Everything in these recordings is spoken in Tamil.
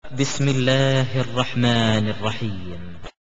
بسم الله الرحمن الرحيم.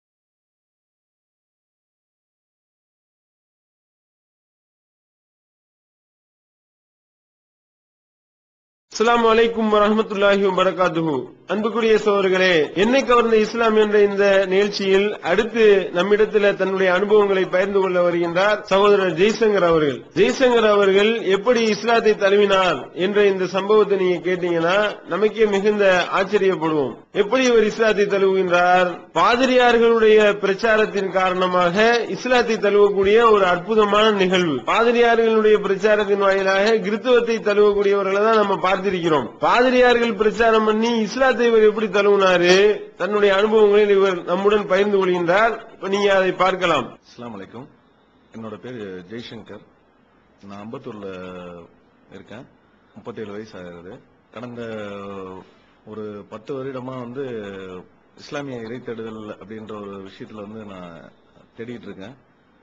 அஸ்ஸலாமு அலைக்கும் வரஹ்மத்துல்லாஹி வபரகாத்துஹு. அன்புக்குரிய சகோதரர்களே, என்னை கவர்ந்த இஸ்லாம் என்ற இந்த நிகழ்ச்சியில் அடுத்து நம்மிடத்தில் தன்னுடைய அனுபவங்களை பகிர்ந்து கொள்ள வருகின்றார் சகோதரர் ஜெய்சங்கர் அவர்கள். ஜெய்சங்கர் அவர்கள் எப்படி இஸ்லாத்தை தழுவினார் என்ற இந்த சம்பவத்தை நீங்க கேட்டீங்கன்னா நமக்கே மிகுந்த ஆச்சரியப்படுவோம். எப்படி இவர் இஸ்லாத்தை தழுவுகின்றார்? பாதிரியார்களுடைய பிரச்சாரத்தின் காரணமாக இஸ்லாத்தை தழுவக்கூடிய ஒரு அற்புதமான நிகழ்வு. பாதிரியார்களுடைய பிரச்சாரத்தின் வாயிலாக கிறிஸ்தவத்தை தழுவக்கூடியவர்களை தான் நம்ம பார்த்திருக்கிறோம். பாதிரியார்கள் பிரச்சாரம் பண்ணி இஸ்லாத்தை இவர் எப்படி தழுவினாரு, தன்னுடைய அனுபவங்களில் இவர் நம்முடன் பகிர்ந்து கொள்கின்றார். இப்ப நீங்க அதை பார்க்கலாம். அஸ்ஸலாமு அலைக்கும். என்னோட பேர் ஜெய்சங்கர். நான் அம்பத்தூர்ல இருக்கேன். 37 வயசு ஆகிறது. கடந்த ஒரு 10 வருடமா இஸ்லாமிய இறை தேடுதல் அப்படின்ற ஒரு விஷயத்துல நான் தேடிட்டு இருக்கேன்.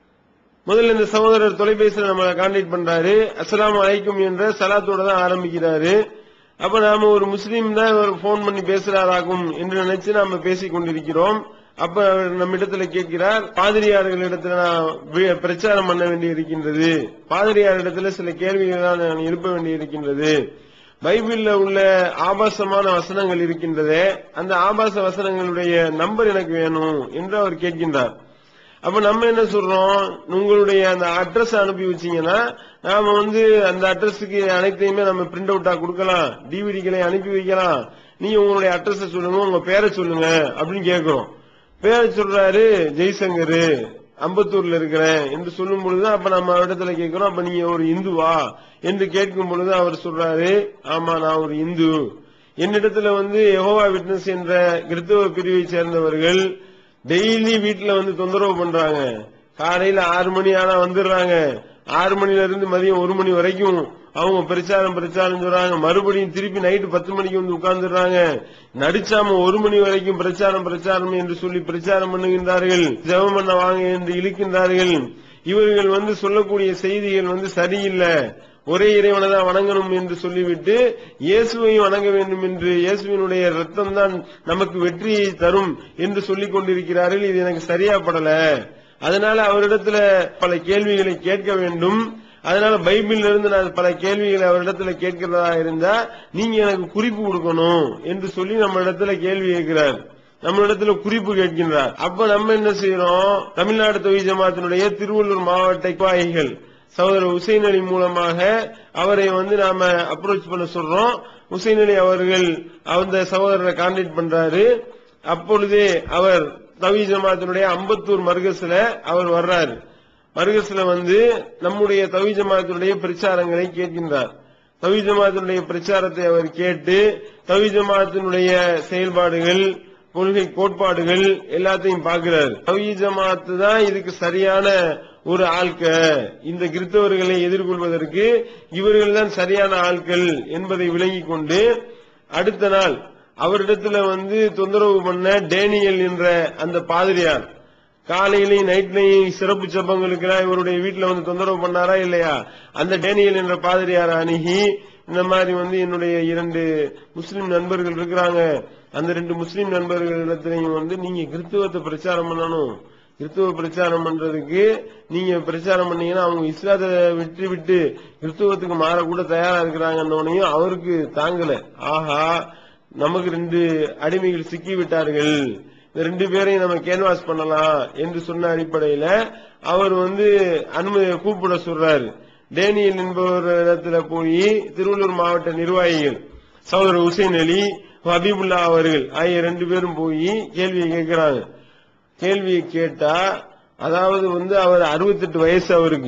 முதல்ல இந்த சகோதரர் தொலைபேசியில் நம்ம கான்டாக்ட் பண்றாரு. அஸ்ஸலாமு அலைக்கும் என்ற சலாத்தோட தான் ஆரம்பிக்கிறாரு. அப்ப நாம ஒரு முஸ்லீம் தான் ஒரு போன் பண்ணி பேசுறாராகும் என்று நினைச்சு நாம பேசிக் கொண்டிருக்கிறோம். அப்ப நம்ம இடத்துல கேட்கிறார், பாதிரியார்களிடத்துல நான் பிரச்சாரம் பண்ண வேண்டி இருக்கின்றது, பாதிரியாரிடத்துல சில கேள்விகள் நான் எழுப்ப வேண்டி இருக்கின்றது, பைபிள்ல உள்ள ஆபாசமான வசனங்கள் இருக்கின்றதே, அந்த ஆபாச வசனங்களுடைய நம்பர் எனக்கு வேணும் என்று அவர் கேட்கின்றார். அப்ப நம்ம என்ன சொல்றோம், உங்களுடைய அந்த அட்ரஸ் அனுப்பி வச்சீங்கன்னா நாம அந்த அட்ரஸுக்கு அனைத்தையுமே நம்ம பிரிண்ட் அவுட்டா கொடுக்கலாம், டிவிடிகளை அனுப்பி வைக்கலாம், நீங்க உங்களுடைய அட்ரஸ் சொல்லுங்க, உங்க பேரை சொல்லுங்க அப்படின்னு கேட்கிறோம். பேரை சொல்றாரு ஜெய்சங்கர், அம்பத்தூர்ல இருக்கிறேன் என்று சொல்லும் பொழுதுதான் அப்ப நம்ம இடத்துல கேட்கிறோம், அப்ப நீங்க ஒரு இந்துவா என்று கேட்கும் பொழுது அவர் சொல்றாரு, ஆமா நான் ஒரு இந்து. என்னிடத்துல யெகோவா விட்னஸ் என்ற கிறிஸ்தவ பிரிவை சேர்ந்தவர்கள் டெய்லி வீட்டுல தொந்தரவு பண்றாங்க. காலையில 6 மணி ஆனா வந்துடுறாங்க. 6 மணில இருந்து மதியம் 1 மணி வரைக்கும் அவங்க பிரச்சாரம் சொல்றாங்க. மறுபடியும் திருப்பி நைட்டு 10 மணிக்கு உட்கார்ந்துடுறாங்க. நடிச்சாம 1 மணி வரைக்கும் பிரச்சாரம் என்று சொல்லி பிரச்சாரம் பண்ணுகின்றார்கள். ஜெபம் பண்ண வாங்க என்று இழுக்கின்றார்கள். இவர்கள் சொல்லக்கூடிய செய்திகள் சரியில்லை. ஒரே இறைவனை தான் வணங்கணும் என்று சொல்லிவிட்டு இயேசுவையும் வணங்க வேண்டும் என்று, இயேசுவினுடைய ரத்தம் தான் நமக்கு வெற்றியை தரும் என்று சொல்லிக் கொண்டிருக்கிறார்கள். இது எனக்கு சரியா படல. அதனால அவரிடத்துல பல கேள்விகளை கேட்க வேண்டும். அதனால பைபிள்ல இருந்து நான் பல கேள்விகளை அவரிடத்துல கேட்கிறதா இருந்தா நீங்க எனக்கு குறிப்பு கொடுக்கணும் என்று சொல்லி நம்ம இடத்துல கேள்வி கேட்கிறார். நம்ம இடத்துல குறிப்பு கேட்கின்றார். அப்ப நம்ம என்ன செய்யறோம், தமிழ்நாடு தௌஹீத் ஜமாத்தினுடைய திருவள்ளூர் மாவட்ட நிர்வாகிகள் சகோதரர் உசைன் அலி மூலமாக அவரை நாம அப்ரோச் பண்ண சொல்றோம். உசைன் அலி அவர்கள் அந்த சகோதரரை கான்டாக்ட் பண்றாரு. அப்பொழுதே அவர் தௌஹீத் ஜமாத்தினுடைய அம்பத்தூர் மர்கஸ்ல அவர் வர்றாரு. மர்கஸ்ல நம்முடைய தௌஹீத் ஜமாத்தினுடைய பிரச்சாரங்களை கேட்கின்றார். தௌஹீத் ஜமாத்தினுடைய பிரச்சாரத்தை அவர் கேட்டு தௌஹீத் ஜமாத்தினுடைய செயல்பாடுகள், கொள்கை கோட்பாடுகள் எல்லாத்தையும் பார்க்கிறார். தௌஹீத் ஜமாத் தான் இதுக்கு சரியான ஒரு ஆட்கள், இந்த கிறிஸ்தவர்களை எதிர்கொள்வதற்கு இவர்கள் தான் சரியான ஆட்கள் என்பதை விளங்கிக் கொண்டு அடுத்த நாள் அவரிடத்துல தொந்தரவு பண்ண டேனியல் என்ற அந்த பாதிரியார் காலையிலையும் நைட்லையும் சிறப்பு ஜெபங்களுக்கெல்லாம் இவருடைய வீட்டுல தொந்தரவு பண்ணாரா இல்லையா, அந்த டேனியல் என்ற பாதிரியார் அணுகி இந்த மாதிரி என்னுடைய 2 முஸ்லிம் நண்பர்கள் இருக்கிறாங்க, அந்த 2 முஸ்லிம் நண்பர்களிடத்திலையும் நீங்க கிறிஸ்தவத்தை பிரச்சாரம் பண்ணணும், கிறிஸ்துவ பிரச்சாரம் பண்றதுக்கு நீங்க பிரச்சாரம் பண்ணீங்கன்னா அவங்க இஸ்லாத்தை விட்டு கிறிஸ்துவத்துக்கு மாறக்கூட தயாரா இருக்கிறாங்கன்னு அவருக்கு தாங்கல. ஆஹா, நமக்கு 2 அடிமைகள் சிக்கி விட்டார்கள், இந்த 2 பேரையும் நம்ம கேன்வாஸ் பண்ணலாம் என்று சொன்ன அடிப்படையில அவர் அனுமதி கூப்பிட சொல்றாரு. டேனியல் என்பவர் இடத்துல போய் திருவள்ளூர் மாவட்ட நிர்வாகிகள் சகோதரர் உசைன் அலி, ஹபீபுல்லா அவர்கள் ஆகிய 2 பேரும் போய் கேள்வியை கேட்கிறாங்க. கேள்வியை கேட்டா, அதாவது அவர் 68 வயசு, அவருக்கு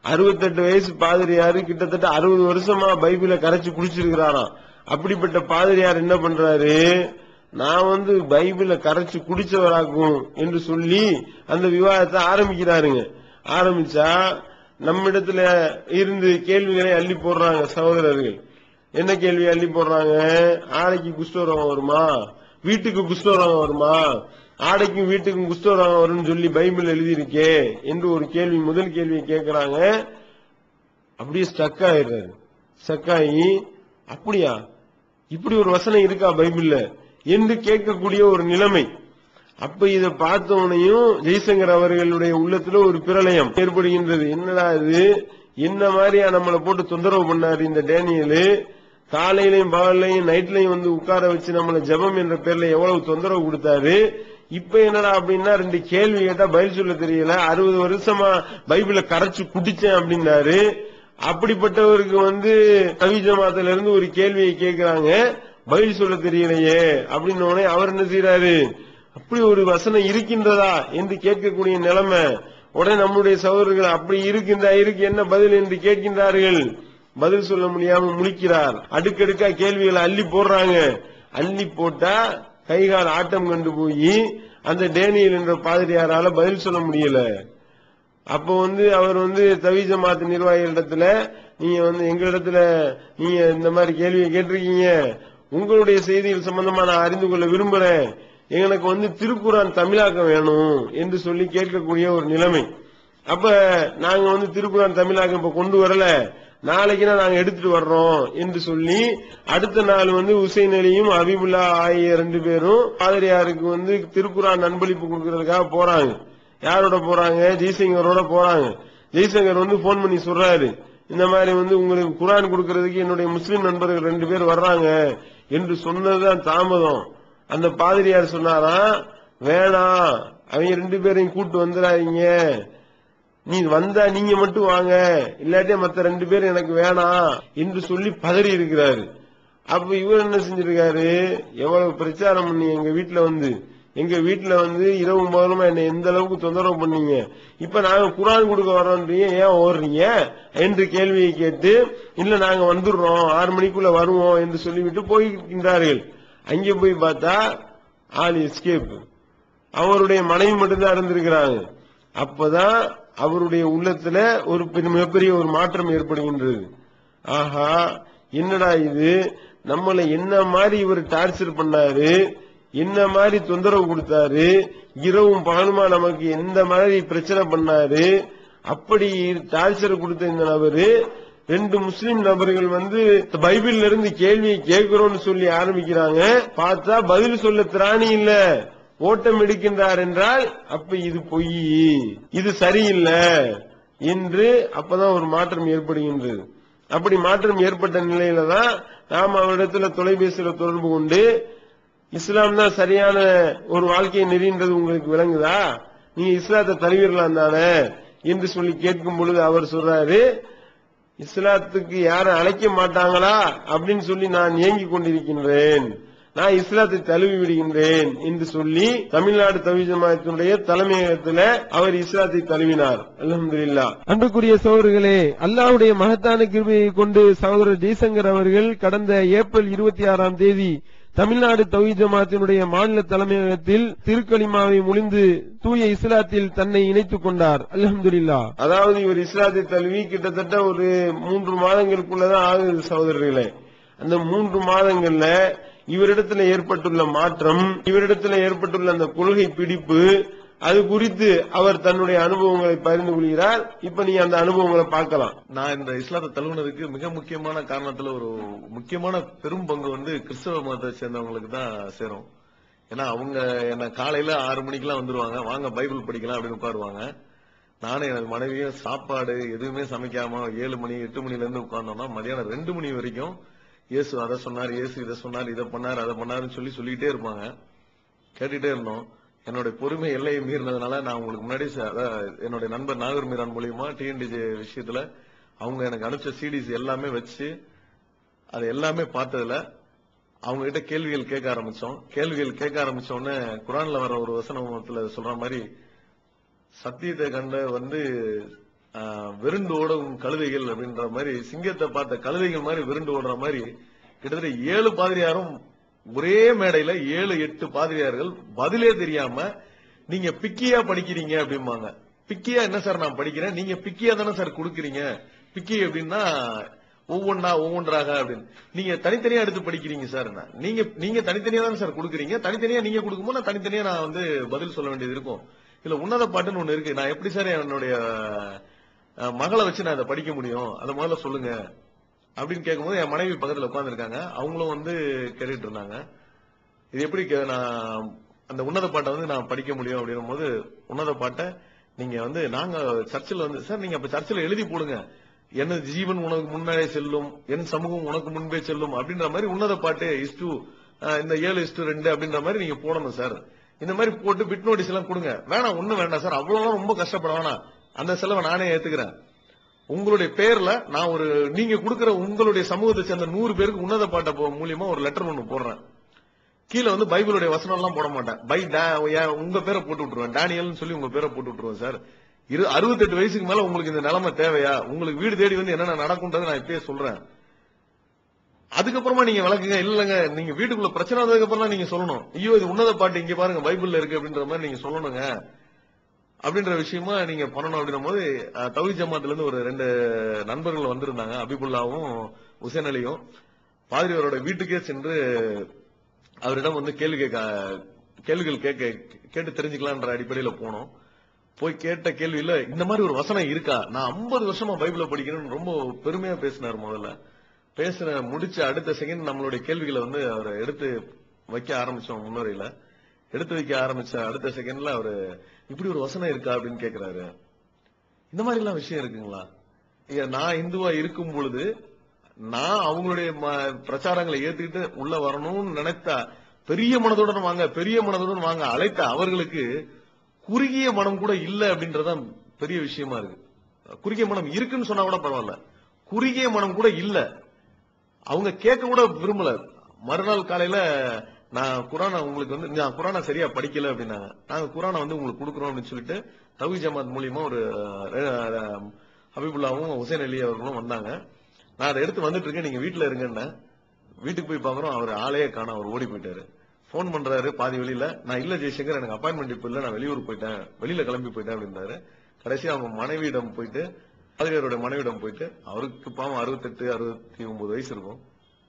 68 வயசு பாதிரியாரு, கிட்டத்தட்ட 60 வருஷமா பைபிளை கரைச்சு குடிச்சிருக்கிறாராம். அப்படிப்பட்ட பாதிரியார் என்ன பண்றாரு, நான் பைபிளை கரைச்சு குடிச்சவராக்கும் என்று சொல்லி அந்த விவாதத்தை ஆரம்பிக்கிறாருங்க. ஆரம்பிச்சா நம்மிடத்துல இருந்து கேள்விகளை அள்ளி போடுறாங்க சகோதரர்கள். என்ன கேள்வி அள்ளி போடுறாங்க, ஆடைக்கு குஷ்டரோகம் வருமா, வீட்டுக்கு குஷ்டரோகம் வருமா, ஆடைக்கும் வீட்டுக்கும் குஷ்டரோகம் வரும்னு சொல்லி பைபிள் எழுதியிருக்கே என்று ஒரு கேள்வி, முதல் கேள்வியை கேட்கிறாங்க. அப்படியே ஸ்டக் ஆயிடுறாரு. ஸ்டக் ஆகி, அப்படியா இப்படி ஒரு வசனம் இருக்கா பைபிள்ல, என்று கேட்கக்கூடிய ஒரு நிலைமை. அப்ப இதை பார்த்தவனையும் ஜெய்சங்கர் அவர்களுடைய உள்ளத்துல ஒரு பிரளயம் ஏற்படுகின்றது. என்னடா இது, என்ன மாதிரியா நம்மளை போட்டு தொந்தரவு பண்ணாரு இந்த டேனியலு, காலையிலையும் பகல்லையும் நைட்லையும் வந்து உட்கார வச்சு நம்மள ஜெபம் என்ற பேர்ல எவ்வளவு தொந்தரவு கொடுத்தாரு. இப்ப என்னடா அப்படின்னா 2 கேள்வி கேட்டா பதில் சொல்ல தெரியல, 60 வருஷமா பைபிளை கரைச்சு குடிச்சேன் அப்படின்னாரு. அப்படிப்பட்டவருக்கு வந்து தவி ஜமாத்துல இருந்து ஒரு கேள்வியை கேட்கிறாங்க, பதில் சொல்ல தெரியலையே அப்படின்னு அவர் என்ன செய்யறாரு, அப்படி ஒரு வசனம் இருக்கின்றதா என்று கேட்கக்கூடிய நிலைமை. உடனே நம்முடைய சகோதரர்கள் அப்படி இருக்கின்றா இருக்கு என்ன பதில் என்று கேட்கின்றார்கள். பதில் சொல்ல முடியாம முழிக்கிறார். அடுக்கடுக்கா கேள்விகளை அள்ளி போடுறாங்க. அள்ளி போட்டா கைகால் ஆட்டம் கண்டு போய் அந்த டேனியல் என்ற பாதிரியாரால பதில் சொல்ல முடியல. அப்போ அவர் தவி ஜமாத் நிர்வாகிகளிடத்துல, நீங்க எங்களிடத்துல நீங்க இந்த மாதிரி கேள்வியை கேட்டிருக்கீங்க, உங்களுடைய செய்திகள் சம்பந்தமா நான் அறிந்து கொள்ள விரும்புறேன், எனக்கு திருக்குரான் தமிழாக்கம் வேணும் என்று சொல்லி கேட்கக்கூடிய ஒரு நிலைமை. அப்ப நாங்க திருக்குரான் தமிழாக்கம் இப்ப கொண்டு வரல, நாளைக்குனா நாங்க எடுத்துட்டு வர்றோம் என்று சொல்லி அடுத்த நாள் உசைன் அலியும் ஹபீபுல்லா ஆகிய 2 பேரும் பாதிரியாருக்கு திருக்குரான் அன்பளிப்பு கொடுக்கறதுக்காக போறாங்க. யாரோட போறாங்க, ஜெய்சங்கரோட போறாங்க. ஜெய்சங்கர் போன் பண்ணி சொல்றாரு, இந்த மாதிரி உங்களுக்கு குரான் கொடுக்கறதுக்கு என்னுடைய முஸ்லிம் நண்பர்கள் 2 பேர் வர்றாங்க என்று சொன்னதுதான் தாமதம். அந்த பாதிரியார் சொன்னாராம், வேணாம் அவங்க 2 பேரையும் கூட்டு வந்துடாதீங்க, நீ வந்தா நீங்க மட்டும் வாங்க, இல்லாட்டே மத்த 2 பேர் எனக்கு வேணாம் என்று சொல்லி பதறி இருக்கிறாரு. அப்ப இவர் என்ன செஞ்சிருக்காரு, எவ்வளவு பிரச்சாரம் பண்ணி எங்க வீட்டுல இரவும் பகலுமா என்ன எந்த அளவுக்கு தொந்தரவு பண்ணீங்க, இப்ப நாங்க குரான் கொடுக்க வரோன்றீங்க, ஏன் ஓடுறீங்க என்று கேள்வியை கேட்டு, இல்ல நாங்க வந்துடுறோம் 6 மணிக்குள்ள வருவோம் என்று சொல்லிவிட்டு போய்கின்றார்கள். அங்கே போய் பார்த்தா ஆள் எஸ்கேப், அவருடைய மனைவி மட்டும்தான் இருந்திருக்கிறாங்க. அப்பதான் அவருடைய உள்ளத்துல ஒரு மிகப்பெரிய ஒரு மாற்றம் ஏற்படுகின்றது. ஆஹா, என்னடா இது, நம்மளை என்ன மாதிரி இவர் டார்ச்சர் பண்ணாரு, என்ன மாதிரி தொந்தரவு கொடுத்தாரு, இரவும் பகலுமா நமக்கு எந்த மாதிரி பிரச்சனை பண்ணாரு, அப்படி டார்ச்சர் கொடுத்த இந்த நபரு 2 முஸ்லிம் நபர்கள் பைபிள்ல இருந்து கேள்வியை கேட்கிறோம்னு சொல்லி ஆரம்பிக்கிறாங்க. பார்த்தா பதில் சொல்ல திராணி இல்ல, ஓட்டம் எடுக்கின்றார் என்றால் அப்ப இது பொய், இது சரியில்லை என்று அப்பதான் ஒரு மாற்றம் ஏற்படுகின்றது. அப்படி மாற்றம் ஏற்பட்ட நிலையில தான் நாம் அவரிடத்துல தொலைபேசியில தொடர்பு கொண்டு, இஸ்லாம் தான் சரியான ஒரு வாழ்க்கையை நெறின்றது உங்களுக்கு விளங்குதா, நீங்க இஸ்லாத்தை தழுவிடலாம் தானே என்று சொல்லி கேட்கும் பொழுது அவர் சொல்றாரு, இஸ்லாத்துக்கு யாரும் அழைக்க மாட்டாங்களா அப்படின்னு சொல்லி நான் ஏங்கிக் கொண்டிருக்கின்றேன், நான் இஸ்லாத்தை தழுவி விடுகின்றேன் என்று சொல்லி தமிழ்நாடு தவி ஜமாத்தினுடைய தலைமையகத்தில் அவர் இஸ்லாத்தை தழுவினார். அல்ஹம்துலில்லாஹ். அன்புக்குரிய சகோதரர்களே, அல்லாஹ்வுடைய மகத்தான கிருபையை கொண்டு சகோதரர் ஜெய்சங்கர் அவர்கள் கடந்த ஏப்ரல் 26ஆம் தேதி தமிழ்நாடு தவி ஜமாத்தினுடைய மாநில தலைமையகத்தில் திருக்கலிமாவை முழிந்து தூய இஸ்லாத்தில் தன்னை இணைத்துக் கொண்டார். அல்ஹம்துலில்லாஹ். அதாவது இவர் இஸ்லாத்தை தழுவி கிட்டத்தட்ட ஒரு 3 மாதங்களுக்குள்ளதான் ஆகுது சகோதரர்களே. அந்த 3 மாதங்கள்ல இவரிடத்துல ஏற்பட்டுள்ள மாற்றம், இவரிடத்துல ஏற்பட்டுள்ள அந்த கொள்கை பிடிப்பு, அது குறித்து அவர் தன்னுடைய அனுபவங்களை பகிர்ந்து கொள்கிறார். இப்ப நீ அந்த அனுபவங்களை பார்க்கலாம். நான் இந்த இஸ்லாத்தை தழுவுனதுக்கு மிக முக்கியமான காரணத்துல ஒரு முக்கியமான பெரும் பங்கு கிறிஸ்தவ மதத்தை சேர்ந்தவங்களுக்கு தான் சேரும். ஏன்னா அவங்க என்ன காலையில 6 மணிக்கெல்லாம் வந்துருவாங்க, வாங்க பைபிள் படிக்கலாம் அப்படின்னு உட்காருவாங்க. நானும் எனது மனைவியும் சாப்பாடு எதுவுமே சமைக்காம 7 மணி 8 மணில இருந்து உட்கார்ந்தோம்னா மதியானம் 2 மணி வரைக்கும் இயேசு அதை சொன்னார், இயேசு இதை சொன்னார், இதை பண்ணார், அதை பண்ணாருன்னு சொல்லிட்டே இருப்பாங்க. கேட்டுட்டே இருந்தோம். என்னுடைய பொறுமை எல்லையை மீறினதுனால நான் உங்களுக்கு முன்னாடி என்னுடைய நண்பர் நாகூர் மீரான் மூலியமா டிஎன்டிஜே விஷயத்துல அவங்க எனக்கு அனுப்பிச்ச சிடிஸ் எல்லாமே வச்சு அதை எல்லாமே பார்த்ததுல அவங்க கிட்ட கேள்விகள் கேட்க ஆரம்பிச்சோம். கேள்விகள் கேட்க ஆரம்பிச்ச உடனே குரான்ல வர ஒரு வசனத்துல சொல்ற மாதிரி சத்தியத்தை கண்ட விருண்டு ஓடும் கழுதைகள் அப்படின்ற மாதிரி, சிங்கத்தை பார்த்த கழுதைகள் மாதிரி விருண்டு ஓடுற மாதிரி கிட்டத்தட்ட 7 பாதிரியாரும் ஒரே மேடையில 7-8 பாதிரியார்கள் பதிலே தெரியாம நீங்க பிக்கியா படிக்கிறீங்க அப்படிம்பாங்க. பிக்கியா என்ன சார் நான் படிக்கிறேன், நீங்க பிக்கியா தானே சார் கொடுக்குறீங்க, பிக்கி அப்படின்னா ஒவ்வொன்றாக அப்படின்னு நீங்க தனித்தனியா எடுத்து படிக்கிறீங்க சார், நீங்க தனித்தனியா தானே சார் கொடுக்குறீங்க, தனித்தனியா நீங்க கொடுக்கும்போது நான் தனித்தனியா நான் பதில் சொல்ல வேண்டியது இருக்கும். இல்ல உன்னத பாட்டுன்னு ஒண்ணு இருக்கு, நான் எப்படி சார் என்னுடைய மகளை வச்சு நான் இதை படிக்க முடியும், அதை முதல்ல சொல்லுங்க அப்படின்னு கேட்கும்போது என் மனைவி பக்கத்துல உட்கார்ந்து இருக்காங்க. அவங்களும் கேட்டுட்டு இருந்தாங்க. இது எப்படி நான் அந்த உன்னத பாட்டை வந்து நான் படிக்க முடியும் அப்படின்னும் போது, உன்னத பாட்டை நீங்க வந்து நாங்க சர்ச்சில் வந்து சார் நீங்க அப்ப சர்ச்சில் எழுதி போடுங்க, எனது ஜீவன் உனக்கு முன்னாலே செல்லும், என் சமூகம் உனக்கு முன்பே செல்லும் அப்படின்ற மாதிரி உன்னத பாட்டு இந்த 7:2 அப்படின்ற மாதிரி நீங்க போடணும் சார். இந்த மாதிரி போட்டு பிட் நோட்டீஸ் எல்லாம் கொடுங்க. வேணாம், ஒண்ணும் வேண்டாம் சார், அவ்வளவு ரொம்ப கஷ்டப்பட வேணாம், அந்த செலவை நானே ஏத்துக்கிறேன். உங்களுடைய பேர்ல நான் நீங்க கொடுக்கிற உங்களுடைய சமூகத்தை சேர்ந்த 100 பேருக்கு உன்னத பாட்டை மூலியமா ஒரு லெட்டர் ஒண்ணு போடுறேன். கீழே வந்து பைபிளுடைய வசனம் எல்லாம் போட மாட்டேன், உங்க பேரை போட்டு விட்டுருவேன், டேனியல்னு சொல்லி உங்க பேரை போட்டு விட்டுருவேன் சார். 68 வயசுக்கு மேல உங்களுக்கு இந்த நிலைமை தேவையா? உங்களுக்கு வீடு தேடி வந்து என்னென்ன நடக்கும்ன்றது நான் இப்பயே சொல்றேன். அதுக்கப்புறமா நீங்க விளக்குங்க. இல்லங்க, நீங்க வீட்டுக்குள்ள பிரச்சனை வந்ததுக்கு அப்புறம் நீங்க சொல்லணும், ஐயோ இது உன்னத பாட்டு இங்க பாருங்க பைபிள்ல இருக்கு அப்படின்ற மாதிரி நீங்க சொல்லணுங்க. அப்படின்ற விஷயமா நீங்க பண்ணணும். அப்படின்னும் போது தௌஹீத் ஜமாத்துல இருந்து ஒரு 2 நண்பர்கள் வந்திருந்தாங்க, அபிபுல்லாவும் உசேன் அலியும். பாதிரியாரோட வீட்டுக்கே சென்று அவரிடம் வந்து கேள்விகள் கேட்டு தெரிஞ்சுக்கலான்ற அடிப்படையில போனோம். போய் கேட்ட கேள்வியில இந்த மாதிரி ஒரு வசனம் இருக்கா, நான் 50 வருஷமா பைபிளை படிக்கணும்னு ரொம்ப பெருமையா பேசினார். முதல்ல முடிச்ச அடுத்த செகண்ட் நம்மளுடைய கேள்விகளை வந்து அவர் எடுத்து வைக்க ஆரம்பிச்சோம். முன்னுரையில எடுத்து வைக்க ஆரம்பிச்ச அடுத்த செகண்ட்ல அவரு இப்படி ஒரு வசனம் இருக்கா அப்படின்னு கேக்குறாரு. இந்த மாதிரி எல்லாம் விஷயம் இருக்குங்களா? நான் இந்துவா இருக்கும் பொழுது நான் அவங்களுடைய பிரச்சாரங்களை ஏத்துக்கிட்டு உள்ள வரணும்னு நினைத்தா பெரிய மனதுடன் வாங்க அழைத்த அவர்களுக்கு குறுகிய மனம் கூட இல்ல அப்படின்றதான் பெரிய விஷயமா இருக்கு. குறுகிய மனம் இருக்குன்னு சொன்னா கூட பரவாயில்ல, குறுகிய மனம் கூட இல்ல. அவங்க கேட்க கூட விரும்பல. மறுநாள் காலையில நான் குரானை உங்களுக்கு வந்து நான் குரானை சரியா படிக்கல அப்படின்னாங்க. நாங்க குரானை வந்து உங்களுக்கு கொடுக்குறோம் அப்படின்னு சொல்லிட்டு தௌஹீத் ஜமாத் மூலியமா ஒரு ஹபீபுல்லாவும் உசேன் அலி அவர்களும் வந்தாங்க. நான் அதை எடுத்து வந்துட்டு இருக்கேன், நீங்க வீட்டுல இருங்கன்னு. வீட்டுக்கு போய் பாக்குறோம், அவர் ஆளையே காணோம், அவர் ஓடி போயிட்டாரு. போன் பண்றாரு பாதி வெளியில, நான் இல்ல ஜெய்சங்கர், எனக்கு அப்பாயின்மெண்ட் இப்ப இல்ல, நான் வெளியூர் போயிட்டேன், வெளியில கிளம்பி போயிட்டேன் அப்படின்றாரு. கடைசியா அவங்க மனைவியிடம் போயிட்டு, பாதிரியாரோட மனைவியிடம் போயிட்டு, அவருக்கு பாவம் 68 69 வயசு இருக்கும்.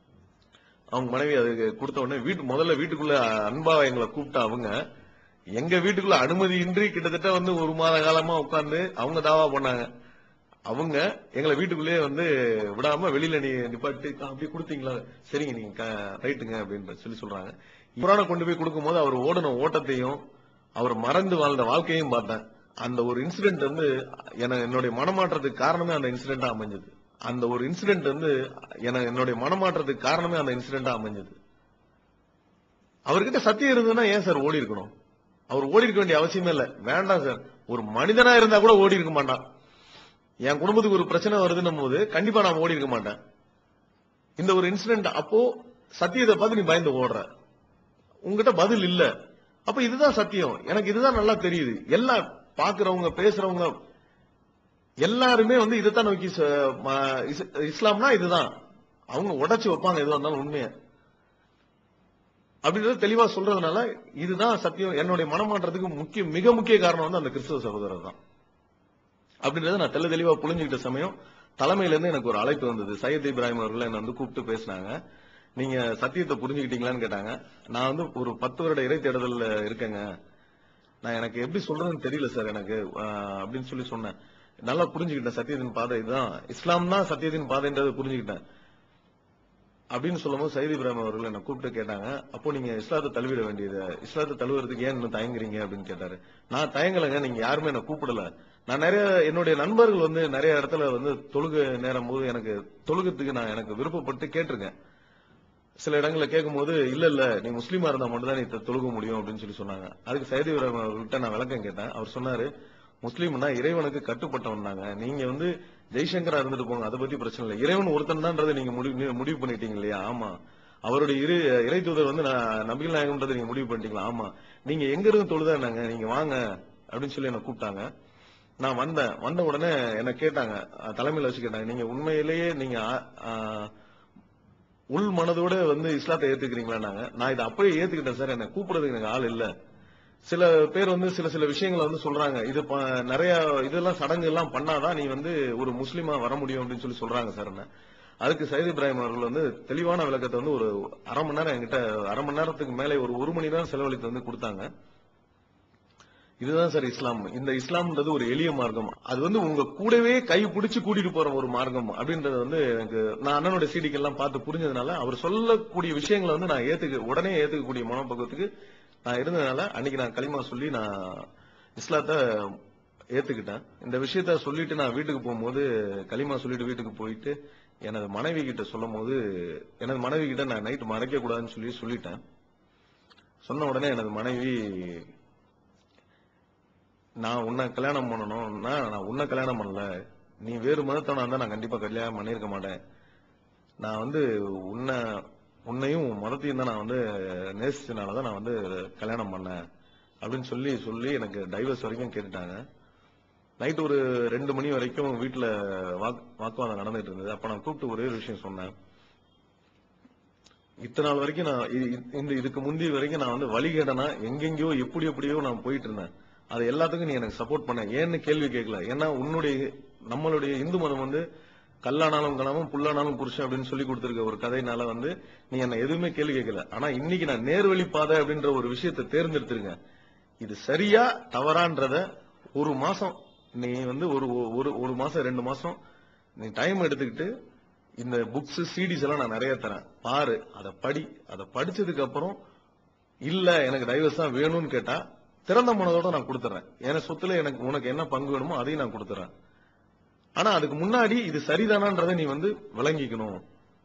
அவங்க மனைவி அதுக்கு கொடுத்த உடனே முதல்ல வீட்டுக்குள்ள அன்பா எங்களை கூப்பிட்டா அவங்க எங்க வீட்டுக்குள்ள அனுமதியின்றி கிட்டத்தட்ட வந்து 1 மாத காலமா உட்கார்ந்து அவங்க தாவா பண்ணாங்க. அவங்க எங்களை வீட்டுக்குள்ளேயே வந்து விடாம வெளியில நிப்பாட்டி அப்படி கொடுத்தீங்களா, சரிங்க நீங்க ரைட்டுங்க அப்படின்னு சொல்லி சொல்றாங்க. குரானை கொண்டு போய் கொடுக்கும் போது அவர் ஓடின ஓட்டத்தையும் அவர் மறந்து வாழ்ந்த வாழ்க்கையும் பார்த்தேன். அந்த ஒரு இன்சிடென்ட் வந்து என்னுடைய மனமாற்றத்துக்கு காரணமே அந்த இன்சிடென்டா அமைஞ்சது. அந்த ஒரு இன்சிடென்ட் வந்து என்னுடைய மனமாற்றத்துக்கு காரணமே அந்த இன்சிடென்டா அமைஞ்சது. அவர்கிட்ட சத்தியம் இருந்ததுன்னா ஏன் சார் ஓடி இருக்கணும்? அவர் ஓடி இருக்க வேண்டிய அவசியமே இல்ல. வேண்டாம் சார், ஒரு மனிதனா இருந்தா கூட ஓடி இருக்க மாட்டான். என் குடும்பத்துக்கு ஒரு பிரச்சனை வருதுன்னும் போது கண்டிப்பா நான் ஓடி இருக்க மாட்டேன். இந்த ஒரு இன்சிடென்ட் அப்போ சத்தியத்தை பார்த்து நீ பயந்து ஓடுற, உங்ககிட்ட பதில் இல்ல. அப்ப இதுதான் சத்தியம், எனக்கு இதுதான் நல்லா தெரியுது. எல்லாம் பாக்குறவங்க பேசுறவங்க எல்லாருமே வந்து இதைத்தான் நோக்கி, இஸ்லாம்னா இதுதான், அவங்க உடைச்சு வைப்பாங்க எதுவாக இருந்தாலும் உண்மையை அப்படின்றது தெளிவா சொல்றதுனால இதுதான் சத்தியம். என்னுடைய மனமாற்றத்துக்கு மிக முக்கிய காரணம் வந்து அந்த கிறிஸ்தவ சகோதரர் தான் அப்படின்றத நான் தெளிவா புரிஞ்சுக்கிட்ட சமயம் தலைமையில இருந்து எனக்கு ஒரு அழைப்பு வந்தது. சையத் இப்ராஹிம் அவர்கள் என்ன வந்து கூப்பிட்டு பேசினாங்க. நீங்க சத்தியத்தை புரிஞ்சுக்கிட்டீங்களான்னு கேட்டாங்க. நான் வந்து ஒரு 10 வருட இறை தேடுதல் இருக்கேங்க, நான் எனக்கு எப்படி சொல்றதுன்னு தெரியல சார் எனக்கு அப்படின்னு சொல்லி சொன்னேன். நல்லா புரிஞ்சுக்கிட்டேன், சத்தியத்தின் பாதை இதுதான், இஸ்லாம் தான் சத்தியத்தின் பாதைன்றதை புரிஞ்சுக்கிட்டேன் அப்படின்னு சொல்லும் போது சையத் இப்ராஹிம் அவர்கள் என்ன கூப்பிட்டு கேட்டாங்க, அப்போ நீங்க இஸ்லாத்தை தழுவிட வேண்டியது, இஸ்லாத்தை தழுவுறதுக்கு ஏன் இன்னும் தயங்குறீங்க அப்படின்னு கேட்டாரு. நான் தயங்கலைங்க, நீங்க யாருமே என்ன கூப்பிடல. நான் என்னுடைய நண்பர்கள் வந்து நிறைய இடத்துல வந்து தொழுகை நேரம் போது எனக்கு தொழுகிறதுக்கு நான் எனக்கு விருப்பப்பட்டு கேட்டிருக்கேன். சில இடங்கள்ல கேட்கும் போது இல்ல நீ முஸ்லீமா இருந்தா மட்டும் தான் நீ தொழுக முடியும் அப்படின்னு சொல்லி சொன்னாங்க. அதுக்கு சையத் இப்ராஹிம் அவர்கிட்ட நான் விளக்கம் கேட்டேன். அவர் சொன்னாரு, முஸ்லீம்னா இறைவனுக்கு கட்டுப்பட்டவன், நீங்க வந்து ஜெய்சங்கரா இருந்துட்டு போங்க, அதை பத்தி பிரச்சனை இல்லை, இறைவன் ஒருத்தன் தான்றதை நீங்க முடிவு பண்ணிட்டீங்க இல்லையா? ஆமா. அவருடைய இறை தூதர் வந்து நபிகள் நாயகம்ன்றதை நீங்க முடிவு பண்ணிட்டீங்களா? ஆமா. நீங்க எங்க இருந்து தொழுதாங்க, நீங்க வாங்க அப்படின்னு சொல்லி என்ன கூப்பிட்டாங்க. நான் வந்த உடனே என்ன கேட்டாங்க, தலைமையில வச்சு கேட்டாங்க, நீங்க உண்மையிலேயே நீங்க உள் மனதோட வந்து இஸ்லாத்தை ஏத்துக்கிறீங்களான்னாங்க. நான் இதை அப்படியே ஏத்துக்கிட்டேன் சார், என்ன கூப்பிடுறதுக்கு எனக்கு ஆள் இல்ல. சில பேர் வந்து சில விஷயங்களை வந்து சொல்றாங்க, இது நிறைய இதெல்லாம் சடங்கு எல்லாம் பண்ணாதான் நீ வந்து ஒரு முஸ்லீமா வர முடியும் அப்படின்னு சொல்லி சொல்றாங்க சார். அதுக்கு சையத் இப்ராஹிம் அவர்கள் வந்து தெளிவான விளக்கத்தை வந்து ஒரு அரை மணி நேரம் என்கிட்ட, அரை மணி நேரத்துக்கு மேலே ஒரு மணி நேரம் செலவழித்து வந்து கொடுத்தாங்க. இதுதான் சார் இஸ்லாம். இந்த இஸ்லாம்ன்றது ஒரு எளிய மார்க்கம். அது வந்து உங்க கூடவே கை பிடிச்சு கூட்டிட்டு போற ஒரு மார்க்கம் அப்படின்றது வந்து எனக்கு நான் அண்ணனோட சீடிக்கெல்லாம் பார்த்து புரிஞ்சதுனால அவர் சொல்லக்கூடிய விஷயங்களை வந்து நான் உடனே ஏத்துக்கக்கூடிய மனோபக்குவத்துக்கு நான் இருந்ததுனால அன்னைக்கு நான் களிமா சொல்லி நான் இஸ்லாத்தை ஏத்துக்கிட்டேன். இந்த விஷயத்த சொல்லிட்டு நான் வீட்டுக்கு போகும்போது களிமா சொல்லிட்டு வீட்டுக்கு போயிட்டு எனது மனைவி கிட்ட சொல்லும் போது எனது மனைவி கிட்ட நான் நைட்டு மறைக்க கூடாதுன்னு சொல்லிட்டேன். சொன்ன உடனே எனது மனைவி நான் உன்னை கல்யாணம் பண்ணணும்னா நான் உன்னை கல்யாணம் பண்ணல, நீ வேறு மதத்தவனா இருந்தா நான் கண்டிப்பா கல்யாணம் பண்ணிருக்க மாட்டேன். நான் வந்து உன்னையும் மதத்தையும் தான் நான் வந்து நேசிச்சனாலதான் நான் வந்து கல்யாணம் பண்ணேன் அப்படின்னு சொல்லி எனக்கு டைவர்ஸ் வரைக்கும் கேட்டுட்டாங்க. நைட் ஒரு 2 மணி வரைக்கும் வீட்டுல வாக்குவாதம் நடந்துட்டு இருந்தது. அப்ப நான் கூப்பிட்டு ஒரே ஒரு விஷயம் சொன்னேன். இத்தனை நாள் வரைக்கும் நான் இதுக்கு முந்தைய வரைக்கும் நான் வந்து வழிகேடனா எங்கெங்கயோ எப்படியோ நான் போயிட்டு இருந்தேன். அது எல்லாத்துக்கும் நீ எனக்கு சப்போர்ட் பண்ண, ஏன்னு கேள்வி கேட்கல. ஏன்னா நம்மளுடைய இந்து மதம் வந்து கல்லானாலும் கணவன் புல்லானாலும் புருஷன் அப்படின்னு சொல்லி கொடுத்திருக்க ஒரு கதையினால வந்து நீ என்ன எதுவுமே கேள்வி கேட்கல. ஆனா இன்னைக்கு நான் நேர்வழி பாதை அப்படின்ற ஒரு விஷயத்தை தேர்ந்தெடுத்திருக்கேன். இது சரியா தவறான்றத ஒரு மாசம் நீ வந்து ஒரு மாசம் 2 மாசம் நீ டைம் எடுத்துக்கிட்டு இந்த புக்ஸ் சிடிஸ் எல்லாம் நான் நிறைய தரேன், பாரு, அதை படிச்சதுக்கு அப்புறம் இல்ல எனக்கு டைவர்ஸ் தான் வேணும்னு கேட்டா திறந்த மனதோட நான் கொடுத்துறேன். என் சொத்துல உனக்கு என்ன பங்கு வேணுமோ அதையும் நான் கொடுத்துறேன். ஆனா அதுக்கு முன்னாடி இது சரிதானான்றதை நீ வந்து விளங்கிக்கணும்.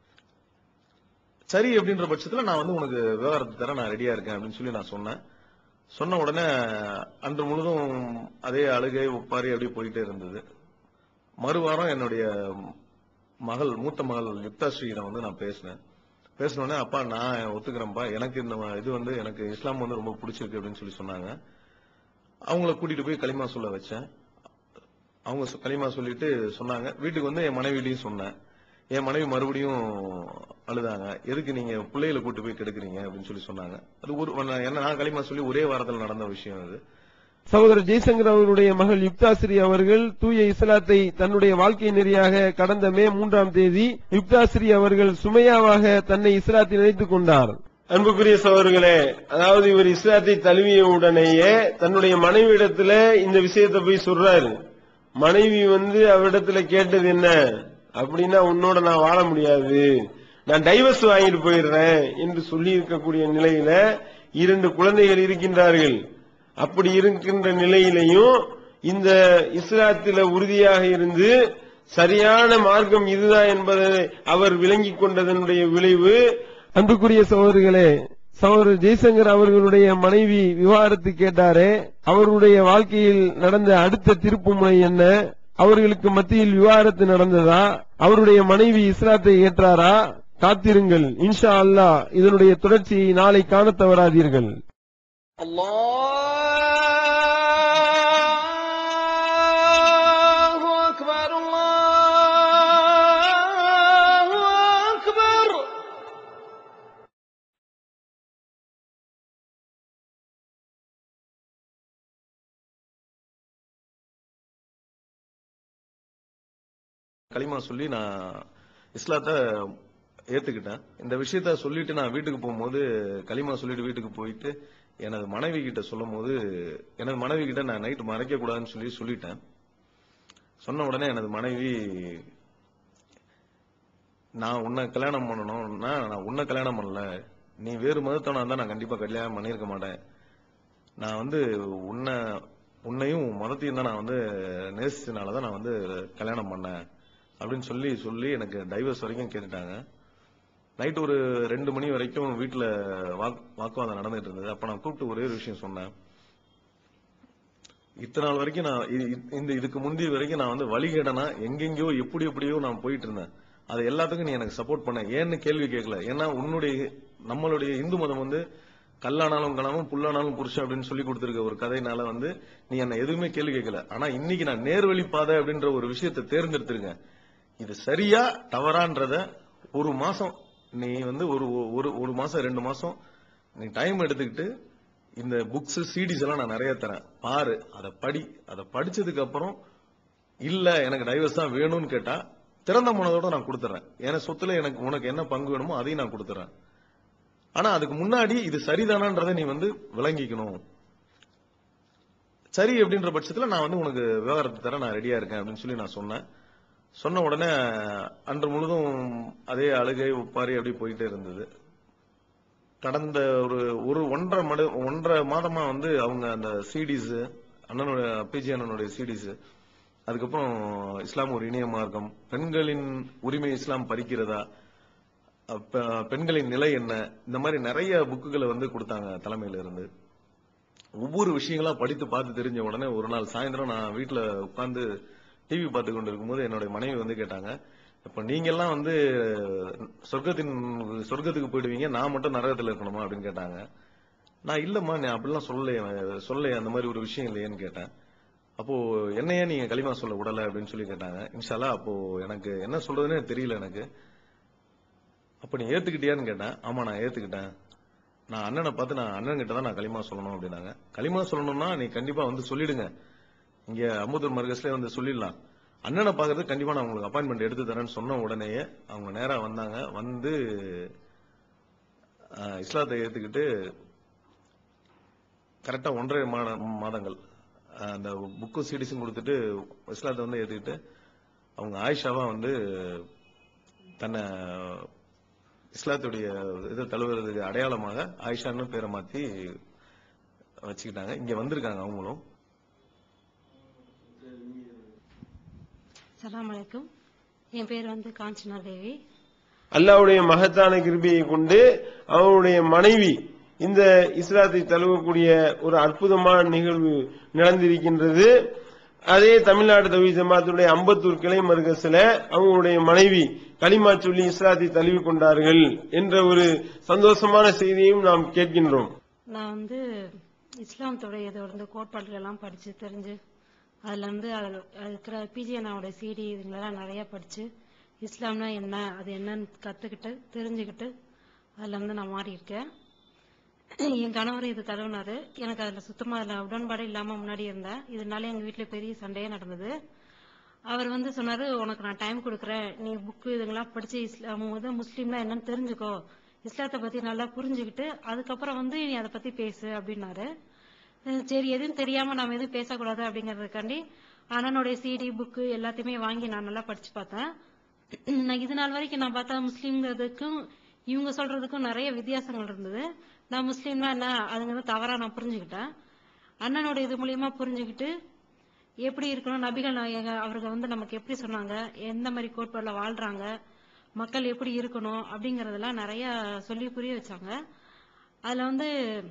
சரி அப்படின்ற பட்சத்துல நான் வந்து உனக்கு விவகாரத்தை தர நான் ரெடியா இருக்கேன் அப்படின்னு சொல்லி நான் சொன்னேன். சொன்ன உடனே அன்று முழுதும் அதே அழுகை ஒப்பாரி அப்படியே போயிட்டே இருந்தது. மறுவாரம் என்னுடைய மூத்த மகள் யுக்தாஸ்ரீயிடம் வந்து நான் பேசினோடனே அப்பா நான் ஒத்துக்கிறேன்ப்பா, எனக்கு இந்த இது வந்து எனக்கு இஸ்லாம் வந்து ரொம்ப பிடிச்சிருக்கு அப்படின்னு சொல்லி சொன்னாங்க. அவங்கள கூட்டிட்டு போய் களிமா சொல்ல வச்சேன். அவங்க களிமா சொல்லிட்டு சொன்னாங்க. வீட்டுக்கு வந்து என் மனைவியிலையும் சொன்னேன். என் மனைவி மறுபடியும் அழுதாங்க. எதுக்கு நீங்க பிள்ளைகளை கூட்டு போய் கெடுக்குறீங்க அப்படின்னு சொல்லி சொன்னாங்க. அது நான் களிமா சொல்லி ஒரே வாரத்தில் நடந்த விஷயம் அது. சகோதரர் ஜெய்சங்கர் அவர்களுடைய மகள் யுக்தாஸ்ரீ அவர்கள் தூய இஸ்லாத்தை தன்னுடைய வாழ்க்கை நெறியாக கடந்த மே 3ஆம் தேதி யுக்தாஸ்ரீ அவர்கள் சுமையாவாக தன்னை இஸ்லாத்தில் இணைத்துக் கொண்டார். அன்புக்குரிய சகோதரர்களே, அதாவது இவர் இஸ்லாத்தை தழுவிய உடனேயே தன்னுடைய மனைவியிடத்துல இந்த விஷயத்தை போய் சொல்றாரு. மனைவி வந்து அவரிடத்துல கேட்டது என்ன அப்படின்னா, உன்னோட நான் வாழ முடியாது, நான் டைவர்ஸ் வாங்கிட்டு போயிடுறேன் என்று சொல்லி இருக்கக்கூடிய நிலையில 2 குழந்தைகள் இருக்கின்றார்கள். அப்படி இருக்கின்ற நிலையிலையும் இந்த இஸ்லாத்தில உறுதியாக இருந்து சரியான மார்க்கம் இதுதான் என்பதை அவர் விளங்கிக் கொண்டதனுடைய விளைவு. அன்புக்குரிய சகோதரர்களே, சகோதரர் ஜெய்சங்கர் அவர்களுடைய மனைவி விவாகரத்து கேட்டாரே, அவருடைய வாழ்க்கையில் நடந்த அடுத்த திருப்புமுனை என்ன? அவர்களுக்கு மத்தியில் விவாகரத்து நடந்ததா? அவருடைய மனைவி இஸ்லாத்தை ஏற்றாரா? காத்திருங்கள், இன்ஷா அல்லாஹ் இதனுடைய தொடர்ச்சியை நாளை காண தவறாதீர்கள். களிமா சொல்லி நான் இஸ்லாத்தை ஏத்துக்கிட்டேன். இந்த விஷயத்த சொல்லிட்டு நான் வீட்டுக்கு போகும்போது களிமா சொல்லிட்டு வீட்டுக்கு போயிட்டு எனது மனைவி கிட்ட சொல்லும் போது எனது மனைவி கிட்ட நான் நைட்டு மறைக்க கூடாதுன்னு சொல்லிட்டேன். சொன்ன உடனே எனது மனைவி நான் உன்னை கல்யாணம் பண்ணணும்னா நான் உன்னை கல்யாணம் பண்ணல, நீ வேறு மதத்தவனா இருந்தா நான் கண்டிப்பா கல்யாணம் பண்ணிருக்க மாட்டேன். நான் வந்து உன்னையும் மதத்தையும் தான் நான் வந்து நேசிச்சனாலதான் நான் வந்து கல்யாணம் பண்ணேன் அப்படின்னு சொல்லி எனக்கு டைவர்ஸ் வரைக்கும் கேட்டுட்டாங்க. நைட் ஒரு 2 மணி வரைக்கும் வீட்டுல வாக்குவாதம் நடந்துட்டு இருந்தது. அப்ப நான் கூப்பிட்டு ஒரே ஒரு விஷயம் சொன்னேன். இத்தனை நாள் வரைக்கும் நான் இதுக்கு முந்தைய வரைக்கும் நான் வந்து வழிகேடனா எங்கெங்கயோ எப்படியோ நான் போயிட்டு இருந்தேன். அது எல்லாத்துக்கும் நீ எனக்கு சப்போர்ட் பண்ண, ஏன்னு கேள்வி கேட்கல. ஏன்னா நம்மளுடைய இந்து மதம் வந்து கல்லானாலும் கணவன் புல்லானாலும் புருஷன் அப்படின்னு சொல்லி கொடுத்திருக்க ஒரு கதையினால வந்து நீ என்ன எதுவுமே கேள்வி கேட்கல. ஆனா இன்னைக்கு நான் நேர்வழி பாதை அப்படின்ற ஒரு விஷயத்தை தேர்ந்தெடுத்திருக்கேன். இது சரியா தவறான்றத ஒரு மாசம் நீ வந்து ஒரு மாசம் 2 மாசம் நீ டைம் எடுத்துக்கிட்டு இந்த புக்ஸ் சிடிஸ் எல்லாம் நான் நிறைய தரேன், பாரு, அதை படிச்சதுக்கு அப்புறம் இல்ல எனக்கு டைவர்ஸ் தான் வேணும்னு கேட்டா திறந்த மனதோட நான் கொடுத்துறேன். என் சொத்துல உனக்கு என்ன பங்கு வேணுமோ அதையும் நான் கொடுத்துறேன். ஆனா அதுக்கு முன்னாடி இது சரிதானான்றதை நீ வந்து விளங்கிக்கணும். சரி அப்படின்ற பட்சத்துல நான் வந்து உனக்கு விவகாரத்தை தர நான் ரெடியா இருக்கேன் அப்படின்னு சொல்லி நான் சொன்னேன். சொன்ன உடனே அன்று முழுதும் அதே அழுகை உப்பாரி அப்படி போயிட்டே இருந்தது. கடந்த ஒரு 1.5 மாதமா வந்து அவங்க அந்த சிடிஸ், அண்ணனோட பிஜி அண்ணனுடைய சிடிஸ், அதுக்கப்புறம் இஸ்லாம் ஒரு இணைய மார்க்கம், பெண்களின் உரிமை இஸ்லாம் பறிக்கிறதா, பெண்களின் நிலை என்ன, இந்த மாதிரி நிறைய புக்குகளை வந்து கொடுத்தாங்க தலைமையில இருந்து. ஒவ்வொரு விஷயங்களா படித்து பார்த்து தெரிஞ்ச உடனே ஒரு நாள் சாயந்தரம் நான் வீட்டுல உட்கார்ந்து டிவி பார்த்து கொண்டு இருக்கும்போது என்னுடைய மனைவி வந்து கேட்டாங்க, இப்ப நீங்க எல்லாம் வந்து சொர்க்கத்துக்கு போயிடுவீங்க, நான் மட்டும் நரகத்துல இருக்கணுமா அப்படின்னு கேட்டாங்க. நான் இல்லம்மா, நான் அப்படிலாம் சொல்லலையே, அந்த மாதிரி ஒரு விஷயம் இல்லையேன்னு கேட்டேன். அப்போ என்னையே நீங்க களிமா சொல்ல விடல அப்படின்னு சொல்லி கேட்டாங்க. இன்ஷா அல்லாஹ். அப்போ எனக்கு என்ன சொல்றதுன்னே தெரியல எனக்கு. அப்ப நீ ஏத்துக்கிட்டியான்னு கேட்டேன். ஆமா நான் ஏத்துக்கிட்டேன். நான் அண்ணனை பார்த்து நான் அண்ணன் கிட்ட தான் நான் களிமா சொல்லணும் அப்படின்னாங்க. களிமா சொல்லணும்னா நீ கண்டிப்பா வந்து சொல்லிடுங்க, இங்க அம்பத்தூர் மர்கஸ்ல வந்து சொல்லிடலாம். அண்ணனை பாக்குறது கண்டிப்பா நான் உங்களுக்கு அப்பாயின்மெண்ட் எடுத்து தரேன்னு சொன்ன உடனேயே அவங்க நேரா வந்தாங்க. வந்து இஸ்லாத்தை ஏத்துக்கிட்டு கரெக்டா 1.5 மாதங்கள் அந்த புக்கும் சிடிஸும் கொடுத்துட்டு இஸ்லாத்தை வந்து ஏத்துக்கிட்டு அவங்க ஆயிஷாவா வந்து தன்னை இஸ்லாத்துடைய இதை தழுவுறதுக்கு அடையாளமாக ஆயிஷான்னு பேரை மாத்தி வச்சுக்கிட்டாங்க. இங்க வந்திருக்காங்க அவங்களும். அஸ்ஸலாமு அலைக்கும். என் பேர் வந்து காஞ்சனா தேவி. அல்லாஹ்வுடைய மகத்தான கிருபையை கொண்டு அவருடைய மனைவி இந்த இஸ்லாத்தை தழுவக்கூடிய ஒரு அற்புதமான நிகழ்வு நடந்திருக்கின்றது. அதே தமிழ்நாடு தௌஹீத் ஜமாத்துடைய அம்பத்தூர் கிளை மர்கஸ்ல அவங்களுடைய மனைவி களிமா சொல்லி இஸ்லாத்தை தழுவி கொண்டார்கள் என்ற ஒரு சந்தோஷமான செய்தியையும் நாம் கேட்கின்றோம். நான் வந்து இஸ்லாமத்துடைய இதோட கோட்பாடுகள் எல்லாம் படிச்சு தெரிஞ்சு அதுல இருந்து இருக்கிற பிஜிஎனாவோட சிடி இதுங்களெல்லாம் நிறைய படிச்சு இஸ்லாம்னா என்ன, அது என்னன்னு கத்துக்கிட்டு தெரிஞ்சுக்கிட்டு அதுல இருந்து நான் மாறி இருக்கேன். என் கணவர் இது தழுவினாரு. எனக்கு அதுல சுத்தமா அதுல உடன்பாடு இல்லாம முன்னாடி இருந்தேன். இதனால எங்க வீட்டுல பெரிய சண்டையே நடந்தது. அவர் வந்து சொன்னாரு, உனக்கு நான் டைம் கொடுக்குறேன், நீ புக்கு இதுங்கெல்லாம் படிச்சு இஸ்லாம் முஸ்லீம்னா என்னன்னு தெரிஞ்சுக்கோ, இஸ்லாத்தை பத்தி நல்லா புரிஞ்சுக்கிட்டு அதுக்கப்புறம் வந்து நீ அதை பத்தி பேசு அப்படின்னாரு. சரி, எதுவும் தெரியாம நாம எதுவும் பேசக்கூடாது அப்படிங்கறதுக்காண்டி அண்ணனுடைய சிடி புக்கு எல்லாத்தையுமே வாங்கி நான் நல்லா படிச்சு பார்த்தேன். இது நாள் வரைக்கும் நான் பார்த்தா முஸ்லீம்ங்கிறதுக்கும் இவங்க சொல்றதுக்கும் நிறைய வித்தியாசங்கள் இருந்தது. நான் முஸ்லீம்னா என்ன அதுங்கிறது தவறா நான் புரிஞ்சுக்கிட்டேன். அண்ணனோட இது மூலியமா புரிஞ்சுக்கிட்டு எப்படி இருக்கணும், நபிகள் அவர்கள் வந்து நமக்கு எப்படி சொன்னாங்க, எந்த மாதிரி கோட்பாடுல வாழ்றாங்க, மக்கள் எப்படி இருக்கணும் அப்படிங்கறதெல்லாம் நிறைய சொல்லி புரிய வச்சாங்க. அதுல வந்து